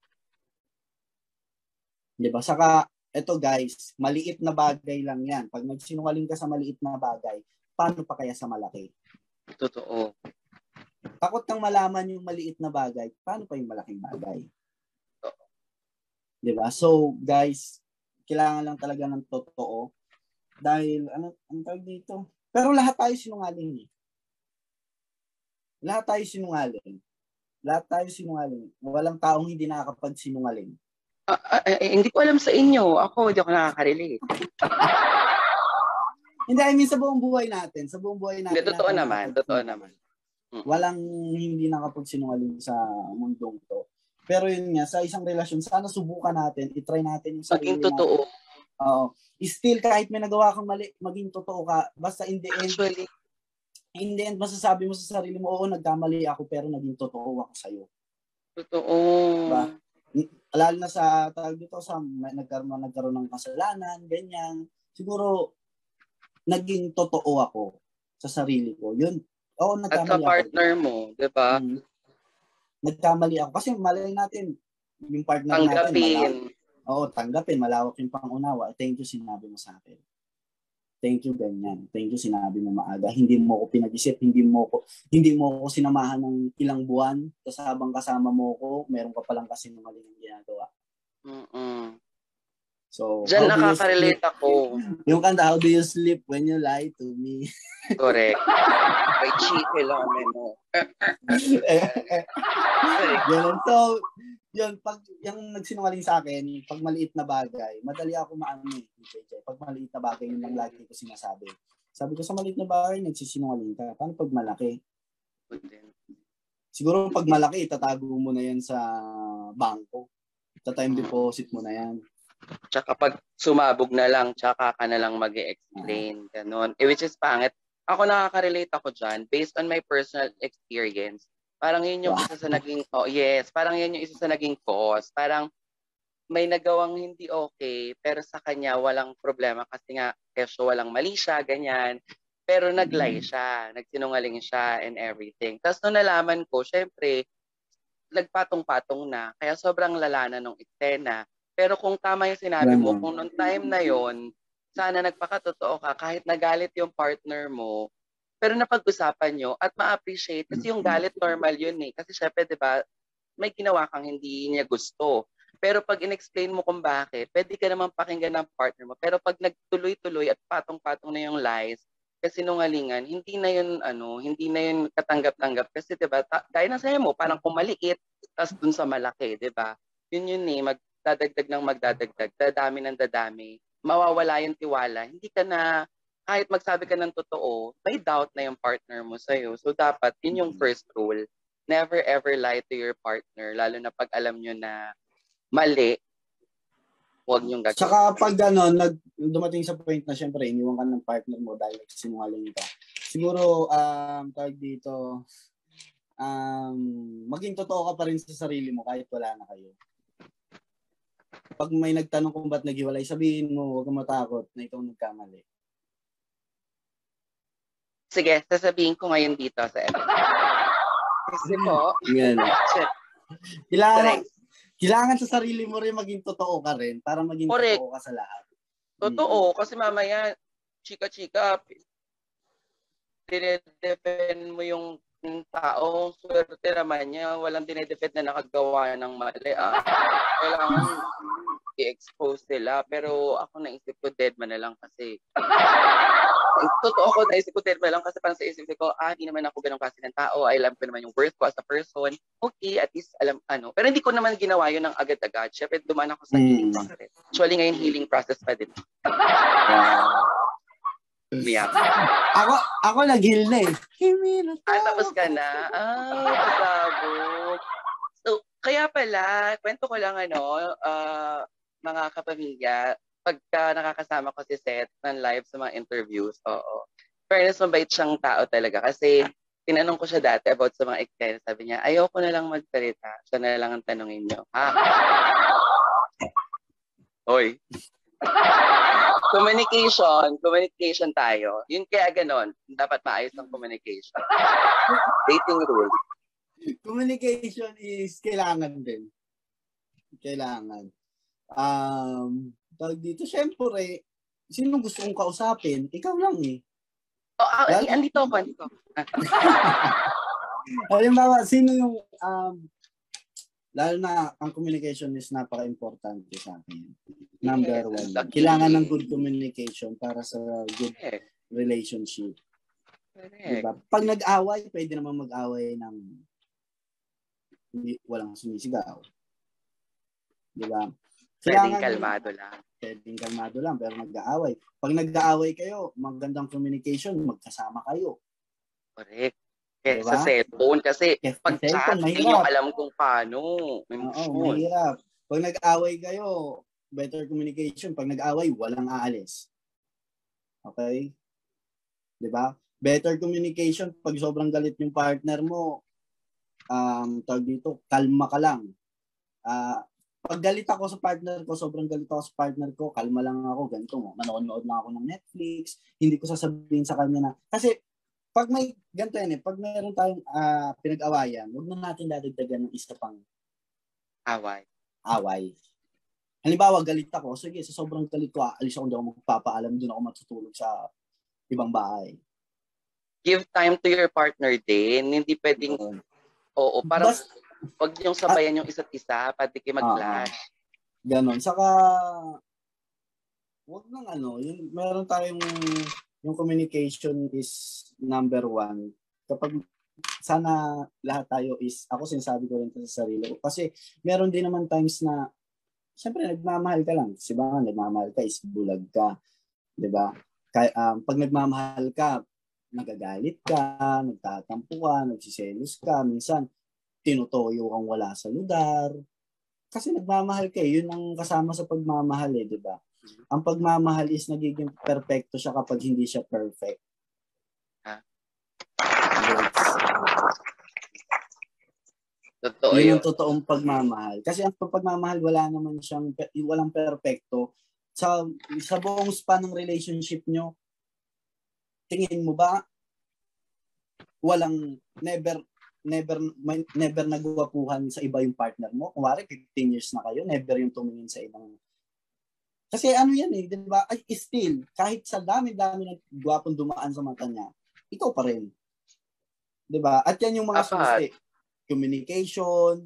Speaker 3: Diba? Saka, eto guys, maliit na bagay lang yan. Pag nagsinungaling ka sa maliit na bagay, paano pa kaya sa malaki?
Speaker 2: Totoo.
Speaker 3: Takot kang malaman yung maliit na bagay, paano pa yung malaking bagay? Diba? So, guys, kailangan lang talaga ng totoo. Dahil, ang tawag dito? Pero lahat tayo sinungaling. Lahat tayo sinungaling. Walang taong hindi nakakapagsinungaling.
Speaker 2: Hindi ko alam sa inyo. Ako, hindi ako nakaka-relate.
Speaker 3: Hindi, I mean sa buong buhay natin. Hindi,
Speaker 2: totoo naman.
Speaker 3: Walang hindi nakapagsinungaling sa mundong to. Pero yun nga, sa isang relasyon, sana subukan natin, itry natin yung sarili
Speaker 2: maging totoo.
Speaker 3: Oo. Still, kahit may nagawa kang mali, maging totoo ka. Basta in the end, masasabi mo sa sarili mo, oo, nagkamali ako, pero naging totoo ako sa'yo.
Speaker 2: Totoo.
Speaker 3: Diba? Lalo na sa tawag dito sa nagkaroon ng kasalanan, ganyan. Siguro naging totoo ako sa sarili ko. Yun. Oo, nagkamali ako. At
Speaker 2: sa partner mo, 'di ba?
Speaker 3: Nagkamali ako kasi malay natin yung partner natin. Tanggapin, malawak yung pangunawa. Thank you sinabi mo sa akin. Thank you ganyan. Thank you sinabi mo maaga. Hindi mo ko pinag-isip, hindi mo ko sinamahan ng ilang buwan. Tapos habang kasama mo ko, meron ka palang kasi ng maling ginagawa. So,
Speaker 2: Diyan nakaka-relate ako.
Speaker 3: Yung kanta, how do you sleep when you lie to me?
Speaker 2: Correct. May cheeky lang mo.
Speaker 3: Ganun. So, yun, pag yung nagsinungaling sa akin, pag maliit na bagay, madali ako maano eh, JJ. Pag maliit na bagay, yun lang lagi ko sinasabi. Sabi ko, sa maliit na bagay, nagsisinungaling ka. Paano pag malaki? Siguro pag malaki, itatago mo na yan sa bangko. Sa time deposit mo na yan.
Speaker 2: Tsaka pag sumabog na lang, tsaka ka na lang mag-i-explain. Ganon. Which is pangit. Ako nakaka-relate ako dyan based on my personal experience. Parang yun yung isa sa naging, parang yun yung isa sa naging cause. Parang may nagawang hindi okay, pero sa kanya walang problema kasi nga, kesyo walang mali siya, ganyan. Pero nag-lie siya, nagsinungaling siya and everything. Tapos nung nalaman ko, syempre, nagpatong-patong na. Kaya sobrang lala na nung eksena. Pero kung tama yung sinabi mo, kung nung time na yon, sana nagpakatotoo ka kahit nagalit yung partner mo, pero napag-usapan nyo at ma-appreciate kasi yung galit normal yun eh. Kasi syempre, di ba, may ginawa kang hindi niya gusto. Pero pag in-explain mo kung bakit, pwede ka naman pakinggan ng partner mo. Pero pag nagtuloy-tuloy at patong-patong na yung lies, kasi nungalingan, hindi na yun katanggap-tanggap. Kasi di ba, gaya na sa'yo mo, parang kumaliit, tas dun sa malaki, di ba? Yun eh, magdadagdag ng magdadagdag, dadami ng dadami, mawawala yung tiwala. Hindi ka na, kahit magsabi ka ng totoo, may doubt na yung partner mo sa'yo. So dapat, yun yung first rule. Never ever lie to your partner, lalo na pag alam nyo na mali, huwag nyong gagawin.
Speaker 3: Tsaka pag dumating sa point na syempre, iniwan ka ng partner mo dahil sinungaling ka. Siguro, tawag dito, maging totoo ka pa rin sa sarili mo kahit wala na kayo. Pag may nagtanong kung ba't naghiwalay, sabihin mo, huwag kang matakot na ikaw nagkamali.
Speaker 2: Sige, sasabihin ko ngayon dito sa kasi po.
Speaker 3: Yan. Kailangan sa sarili mo rin maging totoo ka rin para maging totoo ka sa lahat.
Speaker 2: Totoo, kasi mamaya, chika-chika, dinedepend mo yung tao, swerte naman niya, walang dinedepend na nakagawa ng mali. Kailangan i-expose sila. Pero ako naisip ko, dead man na lang kasi. Totoo ako, naisip ko dead man lang kasi parang sa isip ko, hindi naman ako ganun kasi ng tao. Alam ko naman yung worth ko as a person. Okay, at least alam ano. Pero hindi ko naman ginawa yun ng agad-agad. Siyempre, dumaan ako sa healing process. Actually, ngayon healing process pa din. Yeah.
Speaker 3: Ako nag-heal na eh.
Speaker 2: Tapos ka na? Pasabog. So, kaya pala, kwento ko lang mga kapamilya, pagka nakakasama ko si Seth ng live sa mga interviews, fairness, mabait siyang tao talaga. Kasi tinanong ko siya dati about sa mga eksena. Sabi niya, ayoko na lang magsalita. Siya na lang ang tanongin niyo. Hoy. Communication tayo. Yun kaya ganon. Dapat maayos ang communication. Dating rules.
Speaker 3: Communication is kailangan din. Kailangan. Tawag dito, syempre, sino gusto kong kausapin? Ikaw lang eh.
Speaker 2: Andito ako.
Speaker 3: Halimbawa, sino yung lalo na ang communication is napaka-importante sa akin. Number one. Kailangan ng good communication para sa good relationship. Diba? Pag nag-away, pwede naman mag-away ng walang sumisigaw. Diba?
Speaker 2: Pwedeng kalmado lang.
Speaker 3: Pero nag-aaway. Pag nag-aaway kayo, magandang communication, magkasama kayo.
Speaker 2: Correct. Diba? Sa cellphone kasi pag chat, hindi nyo alam kung paano.
Speaker 3: Mahirap. Pag nag-aaway kayo, better communication. Pag nag-aaway, walang aalis. Okay? Diba? Better communication. Pag sobrang galit yung partner mo, tawag dito, kalma ka lang. Pag galit ako sa partner ko, sobrang galit ako sa partner ko, kalma lang ako, ganito mo. Manood lang ako ng Netflix. Hindi ko sasabihin sa kanya na, kasi pag may, ganito yan pag mayroon tayong pinag-awayan, huwag na natin dadagdagan ng isa pang away. Halimbawa, galit ako, sige, sa sobrang galit ko, alis ako, hindi ako magpapaalam, doon ako matutulog sa ibang bahay.
Speaker 2: Give time to your partner din. Hindi pwedeng, parang, wag yung sabayan yung isa't isa, pati kayo mag-clash.
Speaker 3: Ganon. Saka, Wag nang yung meron tayong yung communication is number one. Kapag sana lahat tayo is, ako sinasabi ko rin sa sarili ko. Kasi meron din naman times na, siyempre nagmamahal ka lang. Kasi ba nagmamahal ka is bulag ka. Diba? Pag nagmamahal ka, nagagalit ka, nagtatampo ka, nagsiselos ka, minsan tinutoyo kang wala sa lugar. Kasi nagmamahal ka, yun ang kasama sa pagmamahal di ba? Ang pagmamahal is nagiging perfecto siya kapag hindi siya perfect.
Speaker 2: Totoo
Speaker 3: yun ang totoong pagmamahal. Kasi ang pagmamahal, walang perfecto. Sa buong span ng relationship nyo, tingin mo ba, walang never nagwapuhan sa iba yung partner mo? Kunwari, 15 years na kayo, never yung tumingin sa ibang. Kasi yan di ba? Ay, still, kahit sa dami-dami ng gwapong dumaan sa mata niya, ikaw pa rin. Di ba? At yan yung mga susi. Communication,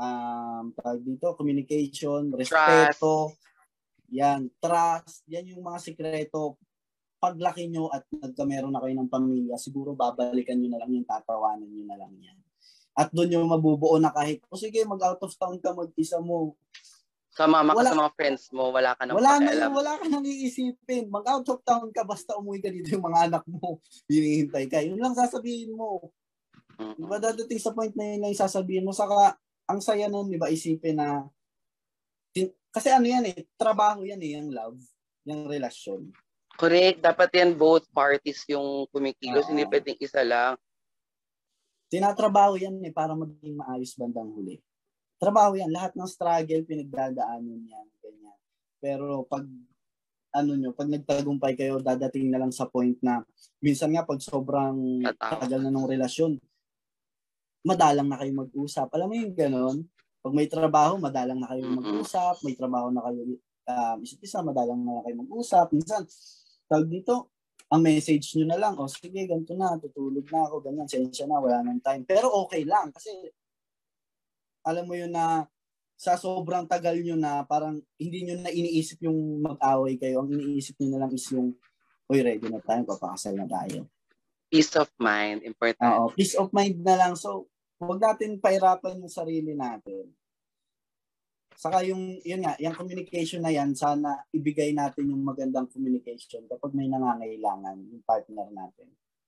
Speaker 3: communication, respeto, yan, trust, yan yung mga sikreto. Paglaki nyo at meron na kayo ng pamilya, siguro babalikan nyo na lang yung tatawanan nyo na lang yan. At doon yung mabubuo na kahit, sige, mag-out of town ka, mag-isa mo.
Speaker 2: Sama ka sa mga friends mo, wala ka nang pakialam.
Speaker 3: Wala ka nang iisipin. Mag-out of town ka, basta umuwi ka dito yung mga anak mo, hinihintay ka. Yun lang sasabihin mo. Diba dadating sa point na yun lang sasabihin mo. Saka, ang saya nun, diba, isipin na, kasi trabaho yan yung love, yung relasyon.
Speaker 2: Correct. Dapat yan both parties yung kumikilos. Hindi pwedeng isa lang.
Speaker 3: Tinatrabaho yan para maging maayos bandang huli. Trabaho yan. Lahat ng struggle, pinagdadaanan yan. Ganyan. Pero pag nagtagumpay kayo, dadating na lang sa point na minsan nga pag sobrang tagal na ng relasyon, madalang na kayo mag-usap. Alam mo yung gano'n? Pag may trabaho, madalang na kayo mag-usap. May trabaho na kayo isa't isa, madalang na kayo mag-usap. Minsan, tawag dito, ang message nyo na lang, sige, ganito na, tutulog na ako, ganyan, sensya na, wala nang time. Pero okay lang, kasi alam mo yun na sa sobrang tagal nyo na, parang hindi nyo na iniisip yung mag-away kayo. Ang iniisip nyo na lang is yung, ready na tayo, papakasal na tayo.
Speaker 2: Peace of mind, important.
Speaker 3: Peace of mind na lang. So, huwag natin pahirapan yung sarili natin. Saka yung communication na yan, sana ibigay natin yung magandang communication kapag may nangangailangan yung partner natin.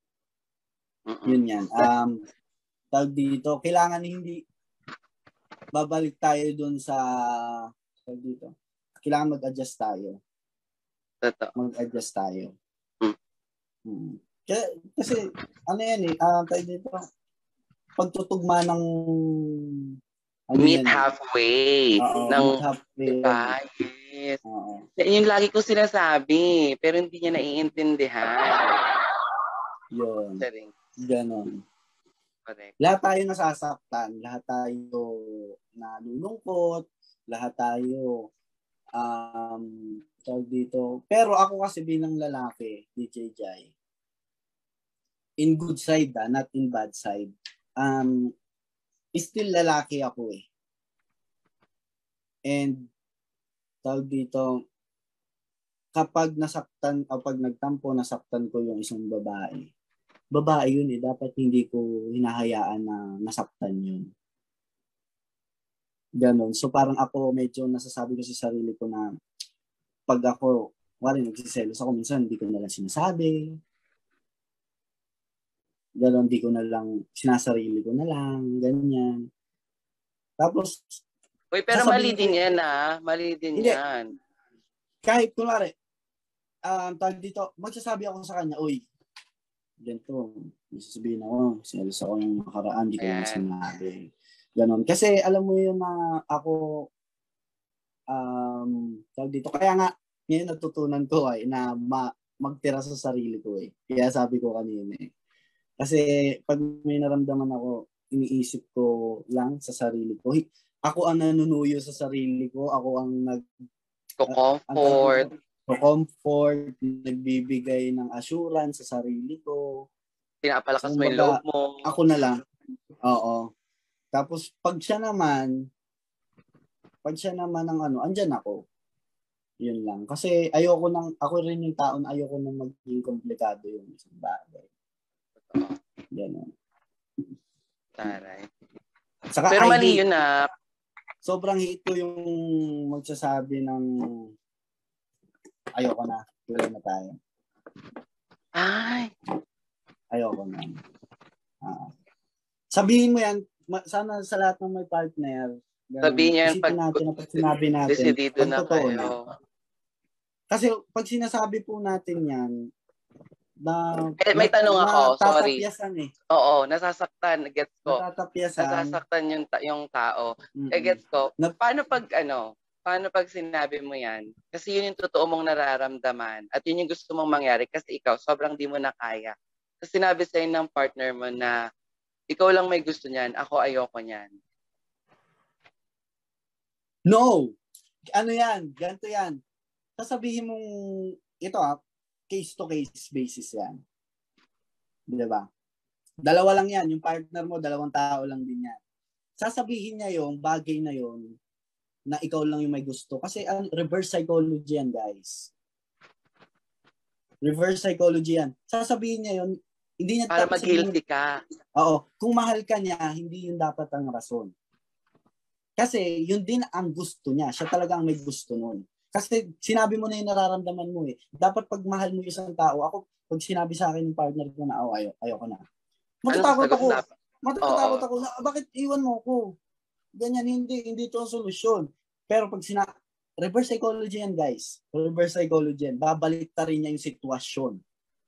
Speaker 3: Yun yan. Tawag dito, kailangan hindi babalik tayo dun sa tawag dito. Kailangan mag-adjust tayo. Mag-adjust tayo. Kasi tawag dito, pagtutugma ng
Speaker 2: meet halfway.
Speaker 3: Meet halfway.
Speaker 2: Yes. Yung lagi ko sinasabi, pero hindi niya naiintindihan.
Speaker 3: Yun. Ganon.
Speaker 2: Correct.
Speaker 3: Lahat tayo nasasaktan. Lahat tayo nalulungkot. Lahat tayo tawag dito. Pero ako kasi bilang lalaki, DJ Jai, in good side, not in bad side, still lalaki ako And tawag dito, kapag nasaktan o pag nagtampo, nasaktan ko yung isang babae. Babae yun dapat hindi ko hinahayaan na nasaktan yun. Ganon. So parang ako medyo nasasabi ko sa sarili ko na pag ako, nagsiselos ako, minsan hindi ko na lang sinasabi. Ganon, di ko na lang, sinasarili ko na lang, ganyan. Tapos,
Speaker 2: pero mali din yan Mali din yan.
Speaker 3: Kahit, kunwari, tawag dito, magsasabi ako sa kanya, ganito, sasabihin ako, selos ako yung nakaraan, di ko na sinabi. Ganon. Kasi, alam mo yun na ako, tawag dito, kaya nga, ngayon natutunan ko na magtira sa sarili ko Kaya sabi ko kanina Kasi pag may naramdaman ako, iniisip ko lang sa sarili ko. Ako ang nanunuyo sa sarili ko. Ako ang comfort, nagbibigay ng assurance sa sarili ko.
Speaker 2: Pinapalakas mo yung loob mo.
Speaker 3: Ako na lang. Oo. Tapos pag siya naman ang andyan ako. Yun lang. Kasi ako rin yung tao na ayoko nang maging komplikado yung isang bagay. Ganun.
Speaker 2: Taray.
Speaker 3: Saka
Speaker 2: Pero mali yun na.
Speaker 3: Sobrang hate ko yung magsasabi ng ayoko na. Tuloy na tayo.
Speaker 2: Ay.
Speaker 3: Ayoko na. Sabihin mo yan, sana sa lahat ng may partner,
Speaker 2: sabihin yan
Speaker 3: pag sinabi natin, pag
Speaker 2: na
Speaker 3: totoo
Speaker 2: kayo.
Speaker 3: na. Kasi pag sinasabi po natin yan,
Speaker 2: may tanong ako, sorry. Oo, nasasaktan, gets ko. Nasasaktan yung tao. Gets ko. Paano pag sinabi mo yan? Kasi yun yung totoo mong nararamdaman at yun yung gusto mong mangyari kasi ikaw sobrang di mo na kaya. Kasi sinabi sa'yo ng partner mo na ikaw lang may gusto niyan, ako ayoko niyan.
Speaker 3: No! Ano yan? Ganito yan. Sasabihin mong, ito case-to-case basis yan. Diba? Dalawa lang yan. Yung partner mo, 2 tao lang din yan. Sasabihin niya yung bagay na yon na ikaw lang yung may gusto. Kasi reverse psychology yan, guys. Reverse psychology yan. Sasabihin niya yun, hindi niya
Speaker 2: para mag-guilty ka.
Speaker 3: Oo. Kung mahal ka niya, hindi yun dapat ang rason. Kasi yun din ang gusto niya. Siya talaga ang may gusto nun. Kasi sinabi mo na yung nararamdaman mo eh. Dapat pag mahal mo isang tao, ako, pag sinabi sa akin ng partner ko na, ayoko na. Matatakot ako. Matatakot ako. Bakit iwan mo ako? Ganyan, hindi ito ang solusyon. Pero pag reverse psychology yan, guys. Reverse psychology yan. Babalik ta rin niya yung sitwasyon.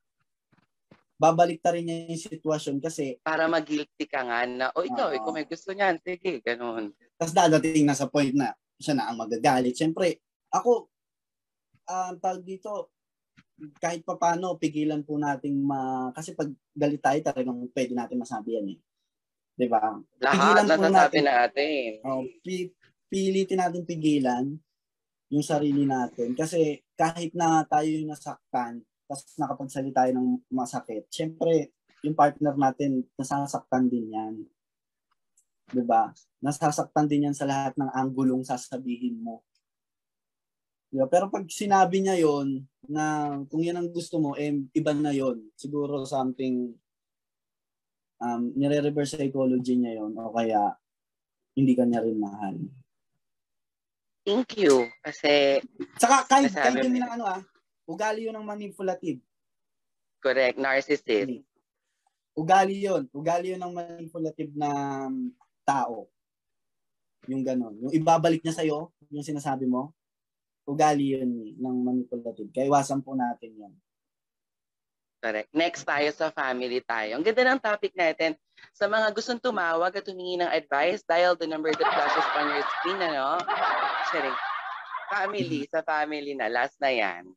Speaker 3: Kasi
Speaker 2: para mag-guilty ka nga na, ikaw may gusto niyan. Sige, ganun.
Speaker 3: Tapos dadating na sa point na siya na ang magagalit. Siyempre, ako, tawag dito, kahit pa paano, pigilan po natin kasi pag galit tayo, talagang pwede natin masabi yan eh. Diba?
Speaker 2: Lahat nasasabi natin.
Speaker 3: Pilitin natin pigilan yung sarili natin. Kasi kahit na tayo yung nasaktan, tapos nakapagsalita tayo ng masakit, siyempre, yung partner natin, nasasaktan din yan. Diba? Nasasaktan din yan sa lahat ng anggulong sasabihin mo. Diba? Pero pag sinabi niya yon na kung yan ang gusto mo, iba na yon. Siguro something nire-reverse psychology niya yon o kaya hindi ka niya rin mahal.
Speaker 2: Thank you. Kasi
Speaker 3: saka kahit yun ng ugali yun ng manipulative.
Speaker 2: Correct. Narcissist.
Speaker 3: Ugali yun ng manipulative na tao. Yung gano'n. Yung ibabalik niya sa'yo, yung sinasabi mo, ugali yun ng manipulative. Kaya iwasan po natin yan.
Speaker 2: Correct. Next tayo sa family tayo. Ang ganda ng topic natin. Sa mga gustong tumawag at humingi ng advice, dial the number that flashes on your screen, Sharing. Family, sa family na. Last na yan.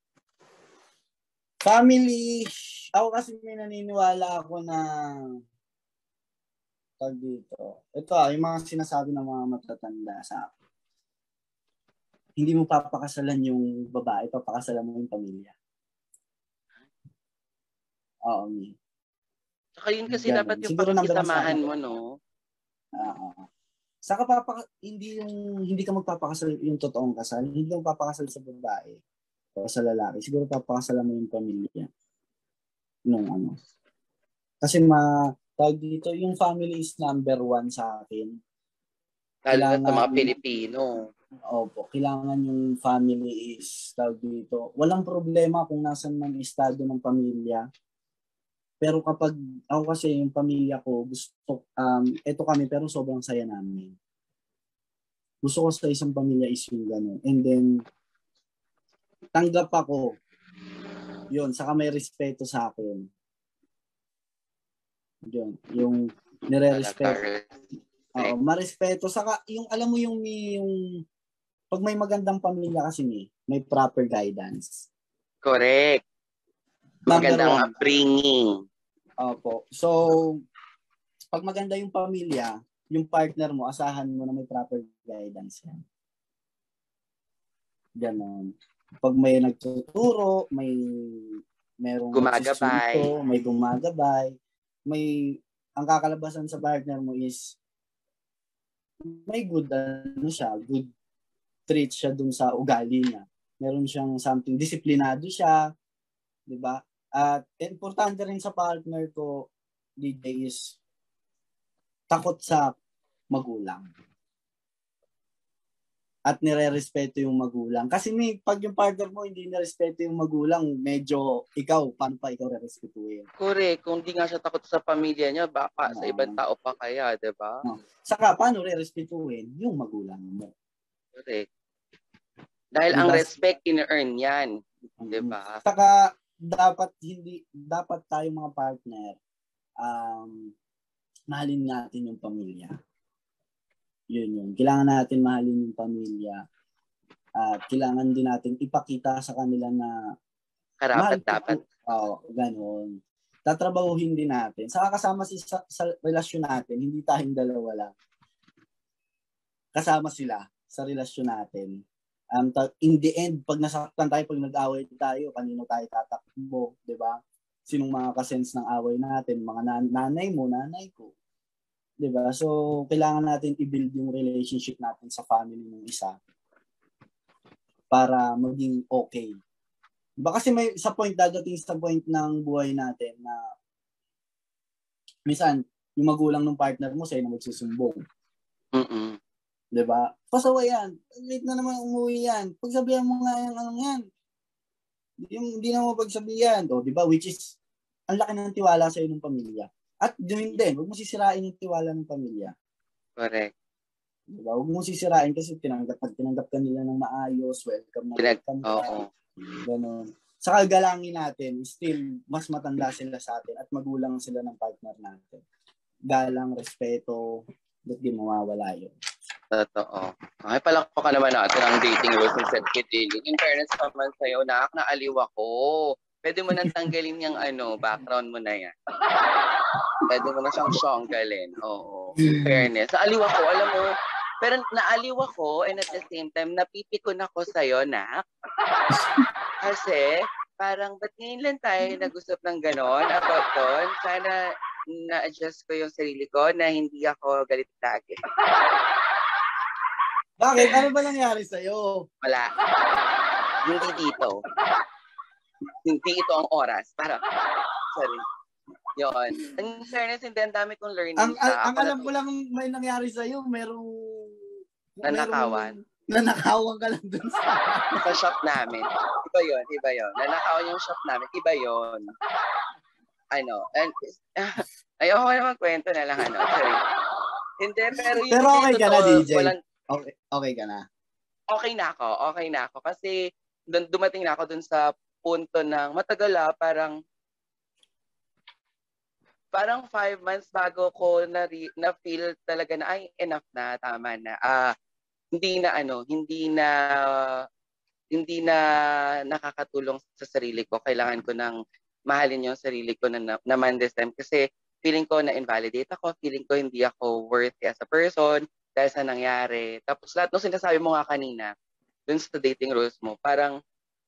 Speaker 3: Family, ako kasi may naniniwala ako na dito. Ito yung mga sinasabi ng mga matatanda sa akin. Hindi mo papakasalan yung babae, papakasalan mo yung pamilya. Oo,
Speaker 2: saka yun kasi ganun. Dapat yung pakikisamahan mo, no?
Speaker 3: Saka hindi ka magpapakasal yung totoong kasal, hindi ka magpapakasal sa babae o sa lalaki. Siguro papakasalan mo yung pamilya. Kasi tawag dito, yung family is number 1 sa akin.
Speaker 2: Lalo sa mga Pilipino.
Speaker 3: Opo, kailangan yung family is, tawag dito, walang problema kung nasan man estado ng pamilya. Pero kapag ako kasi yung pamilya ko, eto kami pero sobrang saya namin. Gusto ko sa isang pamilya is yung gano'n. And then, tanggap ako. Yun, saka may respeto sa akin. Yun, yung nire-respeto. Marespeto. Saka, yung alam mo yung pag may magandang pamilya kasi may proper guidance.
Speaker 2: Correct. Magandang upbringing.
Speaker 3: Opo. So, pag maganda yung pamilya, yung partner mo, asahan mo na may proper guidance yan. Ganon. Pag may nagtuturo, merong
Speaker 2: gumagabay.
Speaker 3: May gumagabay. Ang kakalabasan sa partner mo is may good treat siya dun sa ugali niya. meron siyang something, disiplinado siya, di ba? At importante rin sa partner ko, DJ, is takot sa magulang. At nire-respeto yung magulang. Kasi pag yung partner mo hindi nirespeto yung magulang, medyo paano pa ikaw re-respetuhin?
Speaker 2: Correct. Kung di nga siya takot sa pamilya niya, baka sa ibang tao pa kaya, di ba?
Speaker 3: Saka, paano re-respetuhin yung magulang mo?
Speaker 2: Correct. Dahil diba, ang respect, in-earn yan. Di ba?
Speaker 3: Saka, dapat tayong mga partner, mahalin natin yung pamilya. Yun. Kailangan natin mahalin yung pamilya. At kailangan din natin ipakita sa kanila na
Speaker 2: karapat-dapat.
Speaker 3: Ganon. Tatrabahuhin din natin. Saka kasama sa relasyon natin, hindi tayong dalawa lang. Kasama sila sa relasyon natin. In the end, pag nasaktan tayo, pag nag-away tayo, kanino tayo tatakbo, di ba? Sinong mga kasense ng away natin? Mga nanay mo, nanay ko. Diba? So, kailangan natin i-build yung relationship natin sa family ng isa para maging okay. Diba? Kasi dadating sa point ng buhay natin na minsan, yung magulang ng partner mo sa'yo na magsusumbong. Diba? Pasaway yan. Late na naman umuwi yan. Pagsabihan mo nga yung anong yan. Hindi na mo pagsabihan. O, diba? Which is, ang laki ng tiwala sa'yo ng pamilya. At din, huwag mo sisirain yung tiwala ng pamilya.
Speaker 2: Correct.
Speaker 3: Diba? Huwag mo sisirain kasi pag tinanggap ka nila ng maayos, welcome ka. Ganon. Saka galangin natin, still, mas matanda sila sa atin at magulang sila ng partner natin. Galang, respeto, ba't di mawawala yun?
Speaker 2: Totoo. Okay, palakpakan naman natin ang dating rules ng Seth Kidding. In fairness naman sa'yo, naaliw ako. Pwede mo nang tanggalin yung background mo na yan. Pwede mo na siyang syonggalin. Oo. Fairness. Naaliw ako, alam mo. Pero naaliw ako and at the same time, napipikon ako sa'yo, nak. Kasi, parang ba't ngayon lang tayo nag-usap ng ganon about doon? Sana na-adjust ko yung sarili ko na hindi ako galit lagi.
Speaker 3: Bakit? Ano ba nangyari sa'yo?
Speaker 2: Wala. Hindi dito. Hindi ito ang oras. Sorry. Yun. In fairness, hindi ang dami kong learning.
Speaker 3: Ang alam ko lang may nangyari sa'yo,
Speaker 2: nanakawan.
Speaker 3: Nanakawan ka lang dun
Speaker 2: sa shop namin. Iba yun. Nanakawan yung shop namin. Iba yun. Ayoko na magkwento na lang, Sorry. Hindi, pero yun.
Speaker 3: Pero okay ka na, DJ?
Speaker 2: Okay
Speaker 3: ka na?
Speaker 2: Okay na ako. Kasi dumating na ako dun sa punto ng matagal parang 5 months bago ko na feel talaga na ay enough na, tama na. Hindi na nakakatulong sa sarili ko. Kailangan ko nang mahalin yung sarili ko naman this time kasi feeling ko na invalidate ako, feeling ko hindi ako worthy as a person dahil sa nangyari. Tapos lahat ng sinasabi mo nga kanina dun sa dating rules mo, parang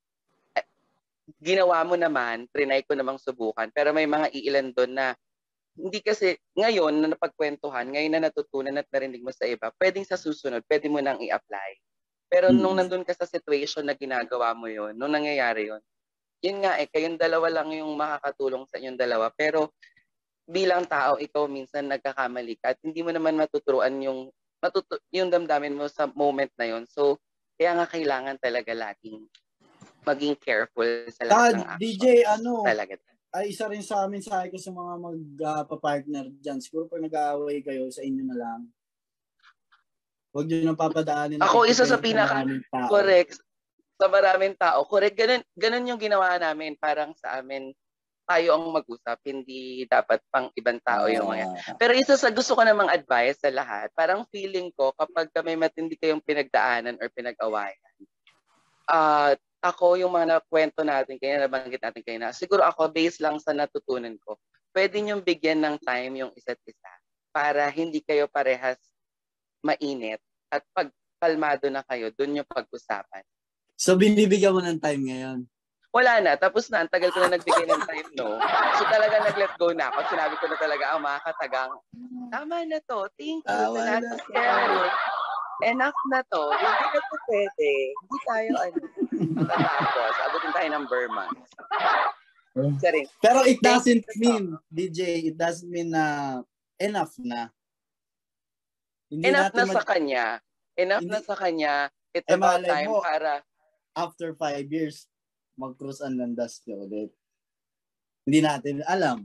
Speaker 2: ginawa mo naman, trinay ko namang subukan, pero may mga iilan doon na hindi kasi ngayon na napagkwentuhan, ngayon na natutunan at narinig mo sa iba, pwedeng sa susunod, pwede mo nang i-apply. Pero nung nandun ka sa situation na ginagawa mo yon, nung nangyayari yun nga kayong dalawa lang yung makakatulong sa inyong dalawa, pero bilang tao, ikaw minsan nagkakamali ka at hindi mo naman matuturuan yung damdamin mo sa moment na yon. So, kaya nga kailangan talaga laging maging careful sa lahat ng action.
Speaker 3: DJ,
Speaker 2: talaga.
Speaker 3: Ay isa rin sa amin sa mga magpa-partner dyan. Siguro pag nag-aaway kayo, sa inyo na lang. Huwag nyo nang papadaanin.
Speaker 2: Ako isa sa correct. Sa maraming tao. Correct. Ganun yung ginawa namin. Parang sa amin, tayo ang mag-usap. Hindi dapat pang ibang tao yung mga. Pero isa sa gusto ko namang advice sa lahat, parang feeling ko kapag may matindi kayong pinagdaanan or pinag-awayan, ako yung mga nakwento natin, kaya nabanggit natin kayo na, siguro ako, based lang sa natutunan ko, pwede niyong bigyan ng time yung isa't isa para hindi kayo parehas mainit at pag kalmado na kayo, dun yung pag-usapan.
Speaker 3: So, binibigyan mo ng time ngayon?
Speaker 2: Wala na. Tapos na. Ang tagal ko na nagbigay ng time, no? So, talaga nag-let go na ako. Sinabi ko na talaga ang mga katagang, tama na to. Thank you.
Speaker 3: Tama na.
Speaker 2: Enough na to. Hindi na to pwede. Hindi tayo, Tapos, abutin tayo ng Burma. Sorry.
Speaker 3: Pero it doesn't mean, DJ, it doesn't mean na enough na. Hindi
Speaker 2: enough na sa kanya. Enough
Speaker 3: Hindi,
Speaker 2: na sa kanya. It's about time
Speaker 3: mo,
Speaker 2: para...
Speaker 3: After 5 years, mag-cruise ang landas ka ulit. Hindi natin alam.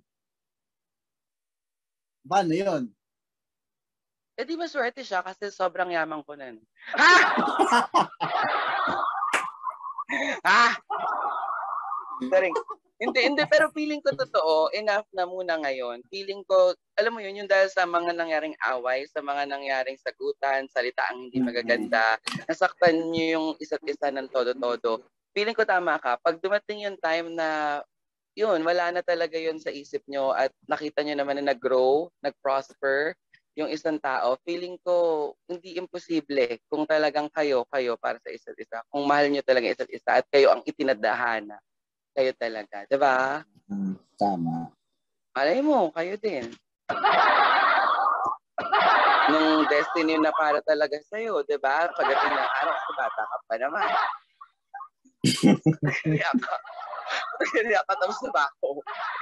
Speaker 3: Paano yun?
Speaker 2: Eh di maswerte siya kasi sobrang yaman ko na. Sorry. Hindi, pero feeling ko totoo, enough na muna ngayon. Feeling ko, alam mo yun, yung dahil sa mga nangyaring away, sa mga nangyaring sagutan, salitaang hindi magaganda, nasaktan nyo yung isa't isa ng todo-todo. Feeling ko tama ka. Pag dumating yung time na, yun, wala na talaga yun sa isip nyo at nakita nyo naman na nag-grow, nag-prosper yung isang tao, feeling ko hindi imposible kung talagang kayo para sa isa't isa. Kung mahal nyo talaga isa't isa at kayo ang itinadhana. Kayo talaga, di ba?
Speaker 3: Tama.
Speaker 2: Malay mo, kayo din. Nung destiny na para talaga sa'yo, di ba? Pagdating ng araw, bata ka pa naman. Kaya ka tapos na ba ako?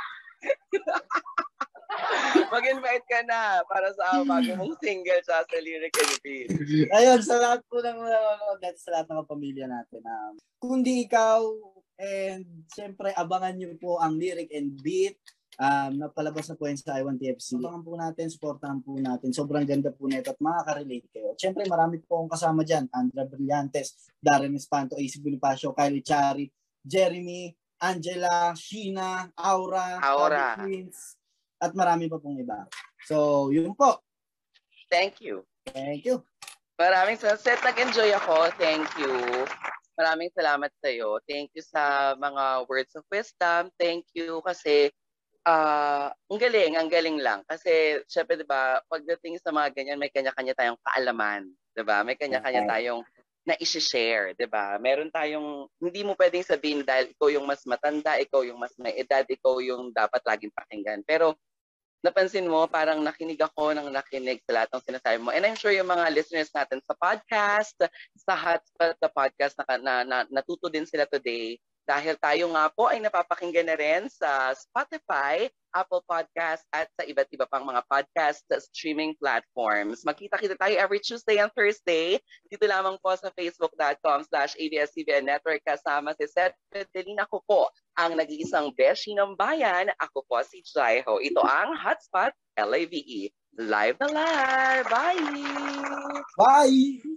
Speaker 2: Mag-invite ka na para sa bago mong single sa Lyric and Beat.
Speaker 3: Ayun, sa lahat po ng sa lahat ng pamilya natin. Kundi ikaw, and siyempre abangan nyo po ang Lyric and Beat. Napalabas na po yun sa I1TFC. Abangan po natin, supportahan po natin. Sobrang ganda po nito at makaka-relate kayo. Siyempre marami po akong kasama dyan. Andra Brillantes, Darren Espanto, AC Bonifacio, Kylie Chari, Jeremy, Angela, Sheena, Aura. Queens, at marami pa pong iba. So, yun po.
Speaker 2: Thank you.
Speaker 3: Thank you.
Speaker 2: Maraming salamat. Nag-enjoy ako. Thank you. Maraming salamat sa iyo. Thank you sa mga words of wisdom. Thank you kasi ang galing lang. Kasi syempre 'di ba, pagdating sa mga ganyan, may kanya-kanya tayong kaalaman, 'di ba? May kanya-kanya tayong na i-share, 'di ba? Meron tayong hindi mo pwedeng sabihin dahil ikaw yung mas matanda, ikaw yung mas may edad, ikaw yung dapat laging pakinggan. Pero napansin mo, parang nakinig ako ng nakinig sa lahat ng sinasabi mo. And I'm sure yung mga listeners natin sa podcast, sa Hotspot na podcast na natuto din sila today. Dahil tayo nga po ay napapakinggan na rin sa Spotify, Apple Podcast at sa iba't iba pang mga podcast streaming platforms. Magkita-kita tayo every Tuesday and Thursday. Dito lamang po sa facebook.com/ABS-CBN Network kasama si Seth Pedelin. Ako po ang nag-iisang beshi ng bayan. Ako po si Jaiho. Ito ang Hotspot LAVE. Live na live! Bye!
Speaker 3: Bye!